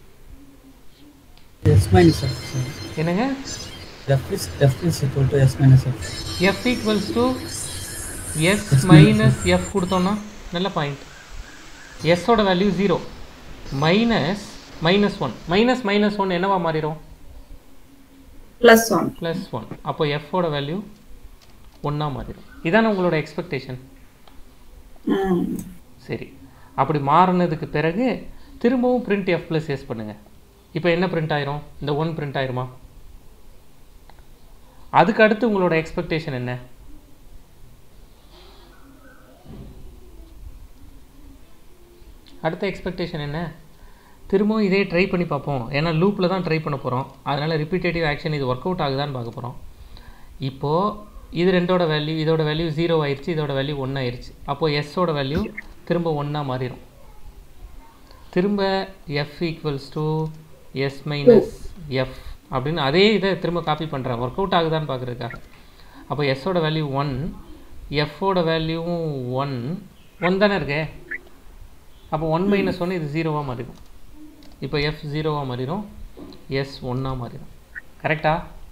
S minus f. என்னங்க? F is equal to S minus f. F equals to S minus F கொடுத்தோம்னா நல்ல பாயிண்ட். எஸ்ஸோட வேல்யூ 0 -1 -1 என்னவா மாறிடும்? +1. அப்போ எஃபோட வேல்யூ 1 மாறிடும். இதான உங்களோட எக்ஸ்பெக்டேஷன். சரி, அப்படி மாறினதுக்கு பிறகு திரும்பவும் பிரிண்ட் f + s பண்ணுங்க. இப்போ என்ன பிரிண்ட் ஆயிரும்? இந்த 1 பிரிண்ட் ஆயிருமா? அதுக்கு அடுத்து உங்களோட எக்ஸ்பெக்டேஷன் என்ன? அடுத்த எக்ஸ்பெக்டேஷன் என்ன? திரும்பவும் இதே ட்ரை பண்ணி பார்ப்போம். ஏன்னா லூப்பில் தான் ட்ரை பண்ண போகிறோம். அதனால் ரிப்பீட்டேட்டிவ் ஆக்ஷன் இது ஒர்க் அவுட் ஆகுதான்னு பார்க்க போகிறோம். இப்போது இது ரெண்டோட வேல்யூ, இதோட வேல்யூ 0 ஆயிடுச்சு, இதோட வேல்யூ 1 ஆயிடுச்சு. அப்போது எஸ்ஸோட வேல்யூ திரும்ப 1 மாறிடும். திரும்ப f = s minus f அப்படின்னு அதே இதை திரும்ப காப்பி பண்ணுறேன், ஒர்க் அவுட் ஆகுதான்னு பார்க்குறதுக்காக. அப்போ எஸ்ஸோட வேல்யூ 1, எஃபோட வேல்யூவும் 1 தானே இருக்கே. அப்போ 1 - 1 இது 0வாக மாறிடும். இப்போ f 0வாக மாறிடும், s 1 மாறிடும். கரெக்டா?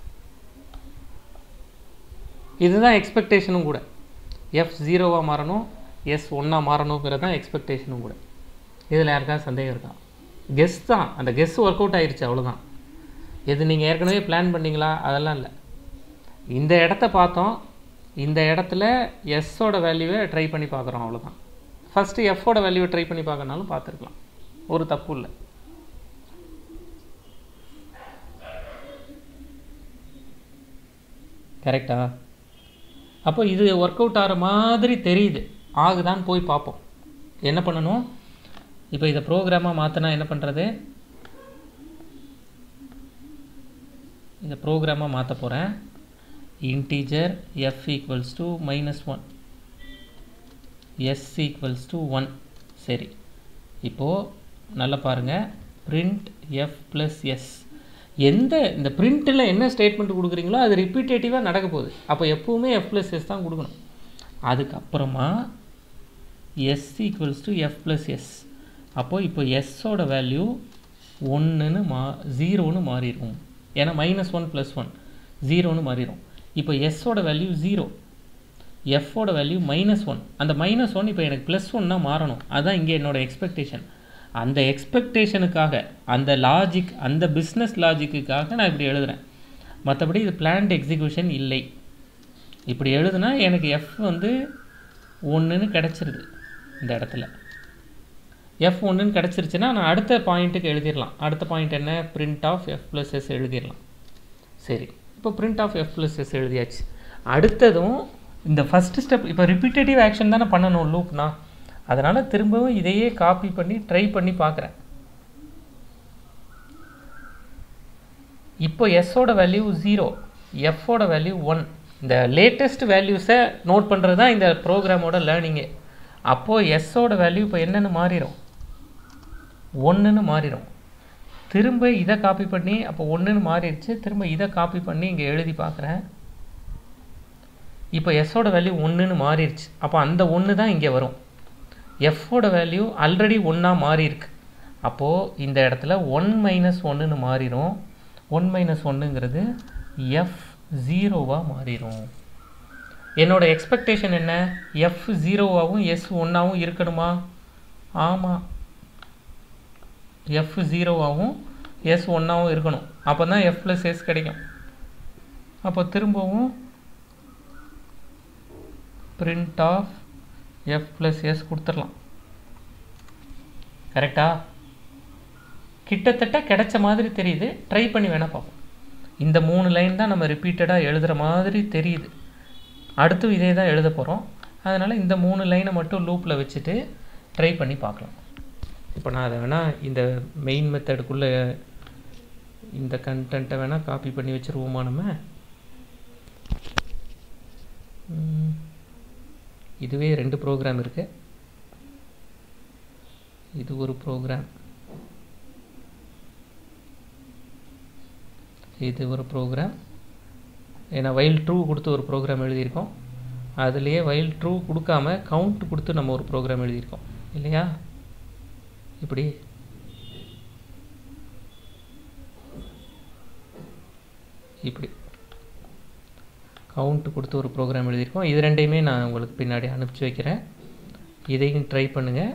இதுதான் எக்ஸ்பெக்டேஷனும் கூட. f 0வாக மாறணும், s 1 மாறணுங்கிறது தான் எக்ஸ்பெக்டேஷனும் கூட. இதில் யாருக்காவது சந்தேகம் இருக்கா? கெஸ் தான், அந்த கெஸ் ஒர்க் அவுட் ஆயிடுச்சு, அவ்வளோதான். எது நீங்கள் ஏற்கனவே பிளான் பண்ணிங்களா? அதெல்லாம் இல்லை. இந்த இடத்த பார்த்தோம், இந்த இடத்துல எஸ்ஸோட வேல்யூவை ட்ரை பண்ணி பார்க்குறோம், அவ்வளோதான். ஃபஸ்ட்டு எஃபோட வேல்யூவை ட்ரை பண்ணி பார்க்கறனாலும் பார்த்துருக்கலாம், ஒரு தப்பு இல்லை. கரெக்டா? அப்போ இது ஒர்க் அவுட் ஆகிற மாதிரி தெரியுது, ஆகுதான்னு போய் பார்ப்போம். என்ன பண்ணணும்? இப்போ இதை ப்ரோக்ராமாக மாற்றினா என்ன பண்ணுறது? இந்த ப்ரோக்ராமாக மாற்ற போகிறேன். Integer f = -1, s = 1. சரி, இப்போது நல்லா பாருங்கள், பிரிண்ட் f + s. இந்த பிரிண்ட்டில் என்ன ஸ்டேட்மெண்ட் கொடுக்குறீங்களோ அது ரிப்பீட்டேட்டிவாக நடக்க போகுது. அப்போ எப்போவுமே f + s தான் கொடுக்கணும். அதுக்கப்புறமா s = f + s. அப்போது இப்போ எஸ்ஸோட வேல்யூ 0ன்னு மாறிடும். ஏன்னா -1 + 1 0ன்னு மாறிடும். இப்போ எஸ்ஸோட வேல்யூ 0, எஃபோட வேல்யூ -1. அந்த -1 இப்போ எனக்கு +1 மாறணும். அதுதான் இங்கே என்னோடய எக்ஸ்பெக்டேஷன். அந்த எக்ஸ்பெக்டேஷனுக்காக, அந்த லாஜிக், அந்த பிஸ்னஸ் லாஜிக்குக்காக நான் இப்படி எழுதுகிறேன். மற்றபடி இது பிளான்ட் எக்ஸிக்யூஷன் இல்லை. இப்படி எழுதுனா எனக்கு f 1ன்னு கிடச்சிருது. இந்த இடத்துல f 1ன்னு கிடச்சிருச்சுன்னா நான் அடுத்த பாயிண்ட்டுக்கு எழுதிடலாம். அடுத்த பாயிண்ட் என்ன? பிரிண்ட் ஆஃப் f + s எழுதிடலாம். சரி, இப்போ பிரிண்ட் ஆஃப் f + s எழுதியாச்சு. அடுத்ததும் இந்த ஃபஸ்ட்டு ஸ்டெப், இப்போ ரிப்பீட்டேட்டிவ் ஆக்ஷன் தானே பண்ணணும் லூப்னா, அதனால் திரும்பவும் இதையே காப்பி பண்ணி ட்ரை பண்ணி பார்க்குறேன். இப்போ எஸ்ஸோட வேல்யூ 0, எஃபோட வேல்யூ 1. இந்த லேட்டஸ்ட் வேல்யூஸை நோட் பண்ணுறது தான் இந்த ப்ரோக்ராமோட லேர்னிங்கே. அப்போது எஸ்ஸோட வேல்யூ இப்போ என்னென்னு மாறிடும்? 1ன்னு மாறிடும். திரும்ப இதை காப்பி பண்ணி, அப்போ 1ன்னு மாறிடுச்சு, திரும்ப இதை காப்பி பண்ணி இங்கே எழுதி பார்க்குறேன். இப்போ எஸ்ஸோட வேல்யூ 1ன்னு மாறிடுச்சு. அப்போ அந்த 1 தான் இங்கே வரும். எஃபோட வேல்யூ ஆல்ரெடி 1 மாறியிருக்கு. அப்போது இந்த இடத்துல 1 - 1ன்னு மாறிடும். 1 - 1ங்கிறது f 0வாக மாறிடும். என்னோட எக்ஸ்பெக்டேஷன் என்ன? f 0வாகவும் s 1ஆகவும் இருக்கணுமா? ஆமாம், f 0வாகவும் s 1ஆகவும் இருக்கணும். அப்போ தான் f + s கிடைக்கும். அப்போ திரும்பவும் பிரிண்ட் ஆஃப் f + s கொடுத்துடலாம். கரெக்டா? கிட்டத்தட்ட கிடைச்ச மாதிரி தெரியுது. ட்ரை பண்ணி வேணால் பார்ப்போம். இந்த 3 லைன் தான் நம்ம ரிப்பீட்டடாக எழுதுகிற மாதிரி தெரியுது. அடுத்து இதே தான் எழுத போகிறோம். அதனால் இந்த 3 லைனை மட்டும் லூப்பில் வச்சுட்டு ட்ரை பண்ணி பார்க்கலாம். இப்போ நான் அதை வேணால் இந்த மெயின் மெத்தடுக்குள்ளே இந்த கண்டென்ட்டை வேணால் காப்பி பண்ணி வச்சுருவோமா நம்ம. இதுவே 2 ப்ரோக்ராம் இருக்குது. இது ஒரு ப்ரோக்ராம், இது ஒரு ப்ரோக்ராம். ஏன்னா வைல் ட்ரூ கொடுத்து ஒரு ப்ரோக்ராம் எழுதியிருக்கோம். அதுலேயே வைல் ட்ரூ கொடுக்காம கவுண்ட் கொடுத்து நம்ம ஒரு ப்ரோக்ராம் எழுதியிருக்கோம் இல்லையா. இப்படி இப்படி கவுண்ட் கொடுத்து ஒரு ப்ரோக்ராம் எழுதியிருக்கோம். இது ரெண்டையுமே நான் உங்களுக்கு பின்னாடி அனுப்பிச்சி வைக்கிறேன். இதையும் ட்ரை பண்ணுங்கள்.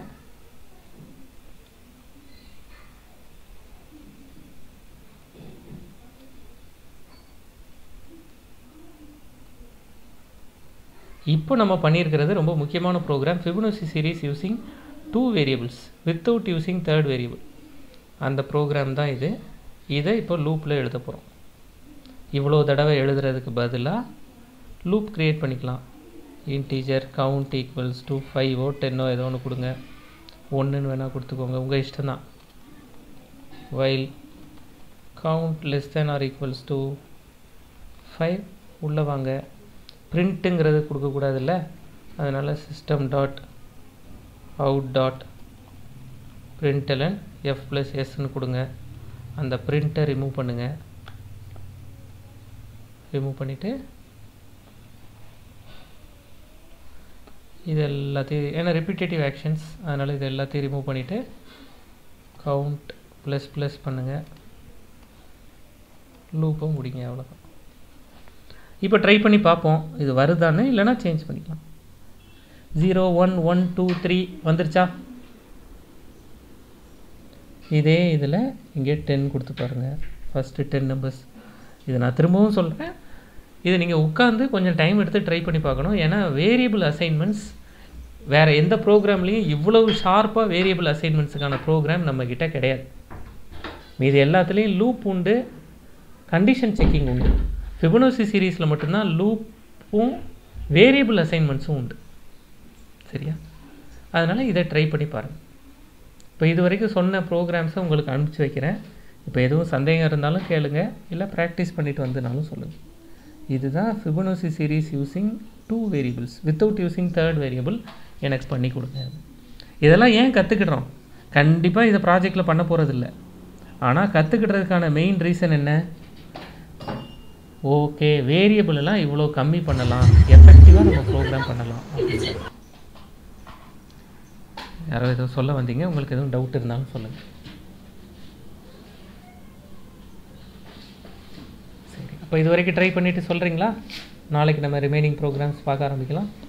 இப்போ நம்ம பண்ணியிருக்கிறது ரொம்ப முக்கியமான program, Fibonacci series using 2 variables without using 3rd variable. அந்த ப்ரோக்ராம் தான் இது. இதை இப்போ லூப்பில் எழுத போகிறோம். இவ்வளோ தடவை எழுதுறதுக்கு பதிலாக லூப் க்ரியேட் பண்ணிக்கலாம். இன்டீஜர் கவுண்ட் ஈக்குவல்ஸ் டு 5ஓ 10ஓ ஏதோ ஒன்று கொடுங்க. 1ன்னு வேணால் கொடுத்துக்கோங்க, உங்கள் இஷ்டம் தான். While count less than or equals to 5 உள்ளே வாங்க. பிரிண்ட்டுங்கிறது கொடுக்கக்கூடாதுல்ல, அதனால் system dot out dot println f+sன்னு கொடுங்க. அந்த பிரிண்ட்டை ரிமூவ் பண்ணுங்கள். ரிமூவ் பண்ணிவிட்டு இது எல்லாத்தையும், ஏன்னா ரிப்பீட்டேட்டிவ் ஆக்ஷன்ஸ், அதனால் இது எல்லாத்தையும் ரிமூவ் பண்ணிவிட்டு கவுண்ட் ++ பண்ணுங்கள். லூப்பும் முடிங்க. அவ்வளோதான். இப்போ ட்ரை பண்ணி பார்ப்போம் இது வருதான்னு, இல்லைனா சேஞ்ச் பண்ணிக்கலாம். 0 1 1 2 3 வந்துருச்சா? இதே இதில் இங்கே 10 கொடுத்து பாருங்கள். First 10 numbers. இது நான் திரும்பவும் சொல்கிறேன், இது நீங்கள் உட்காந்து கொஞ்சம் டைம் எடுத்து ட்ரை பண்ணி பார்க்கணும். ஏன்னா வேரியபிள் அசைன்மெண்ட்ஸ் வேறு எந்த ப்ரோக்ராம்லேயும் இவ்வளவு ஷார்ப்பாக வேரியபிள் அசைன்மெண்ட்ஸுக்கான ப்ரோக்ராம் நம்மக்கிட்ட கிடையாது. மீது எல்லாத்துலேயும் லூப் உண்டு, கண்டிஷன் செக்கிங் உண்டு. ஃபிபொனாச்சி சீரீஸில் மட்டும்தான் லூப்பும் வேரியபிள் அசைன்மெண்ட்ஸும் உண்டு. சரியா? அதனால் இதை ட்ரை பண்ணி பாருங்கள். இப்போ இது வரைக்கும் சொன்ன ப்ரோக்ராம்ஸை உங்களுக்கு அனுப்பிச்சி வைக்கிறேன். இப்போ எதுவும் சந்தேகம் இருந்தாலும் கேளுங்க, இல்லை ப்ராக்டிஸ் பண்ணிவிட்டு வந்தனாலும் சொல்லுங்கள். இதுதான் Fibonacci series using 2 variables without using 3rd variable எனக்கு பண்ணி கொடுங்க. இதெல்லாம் ஏன் கற்றுக்கிடுறோம்? கண்டிப்பாக இதை ப்ராஜெக்டில் பண்ண போகிறதில்ல. ஆனால் கற்றுக்கிடுறதுக்கான மெயின் ரீசன் என்ன? ஓகே, வேரியபிளெல்லாம் இவ்வளோ கம்மி பண்ணலாம், எஃபெக்டிவாக நம்ம ப்ரோக்ராம் பண்ணலாம். யாரோ ஏதோ சொல்ல வந்தீங்க, உங்களுக்கு எதுவும் டவுட் இருந்தாலும் சொல்லுங்கள். சரி, அப்போ இது வரைக்கும் ட்ரை பண்ணிவிட்டு சொல்கிறீங்களா? நாளைக்கு நம்ம ரிமைனிங் ப்ரோக்ராம்ஸ் பார்க்க ஆரம்பிக்கலாம்.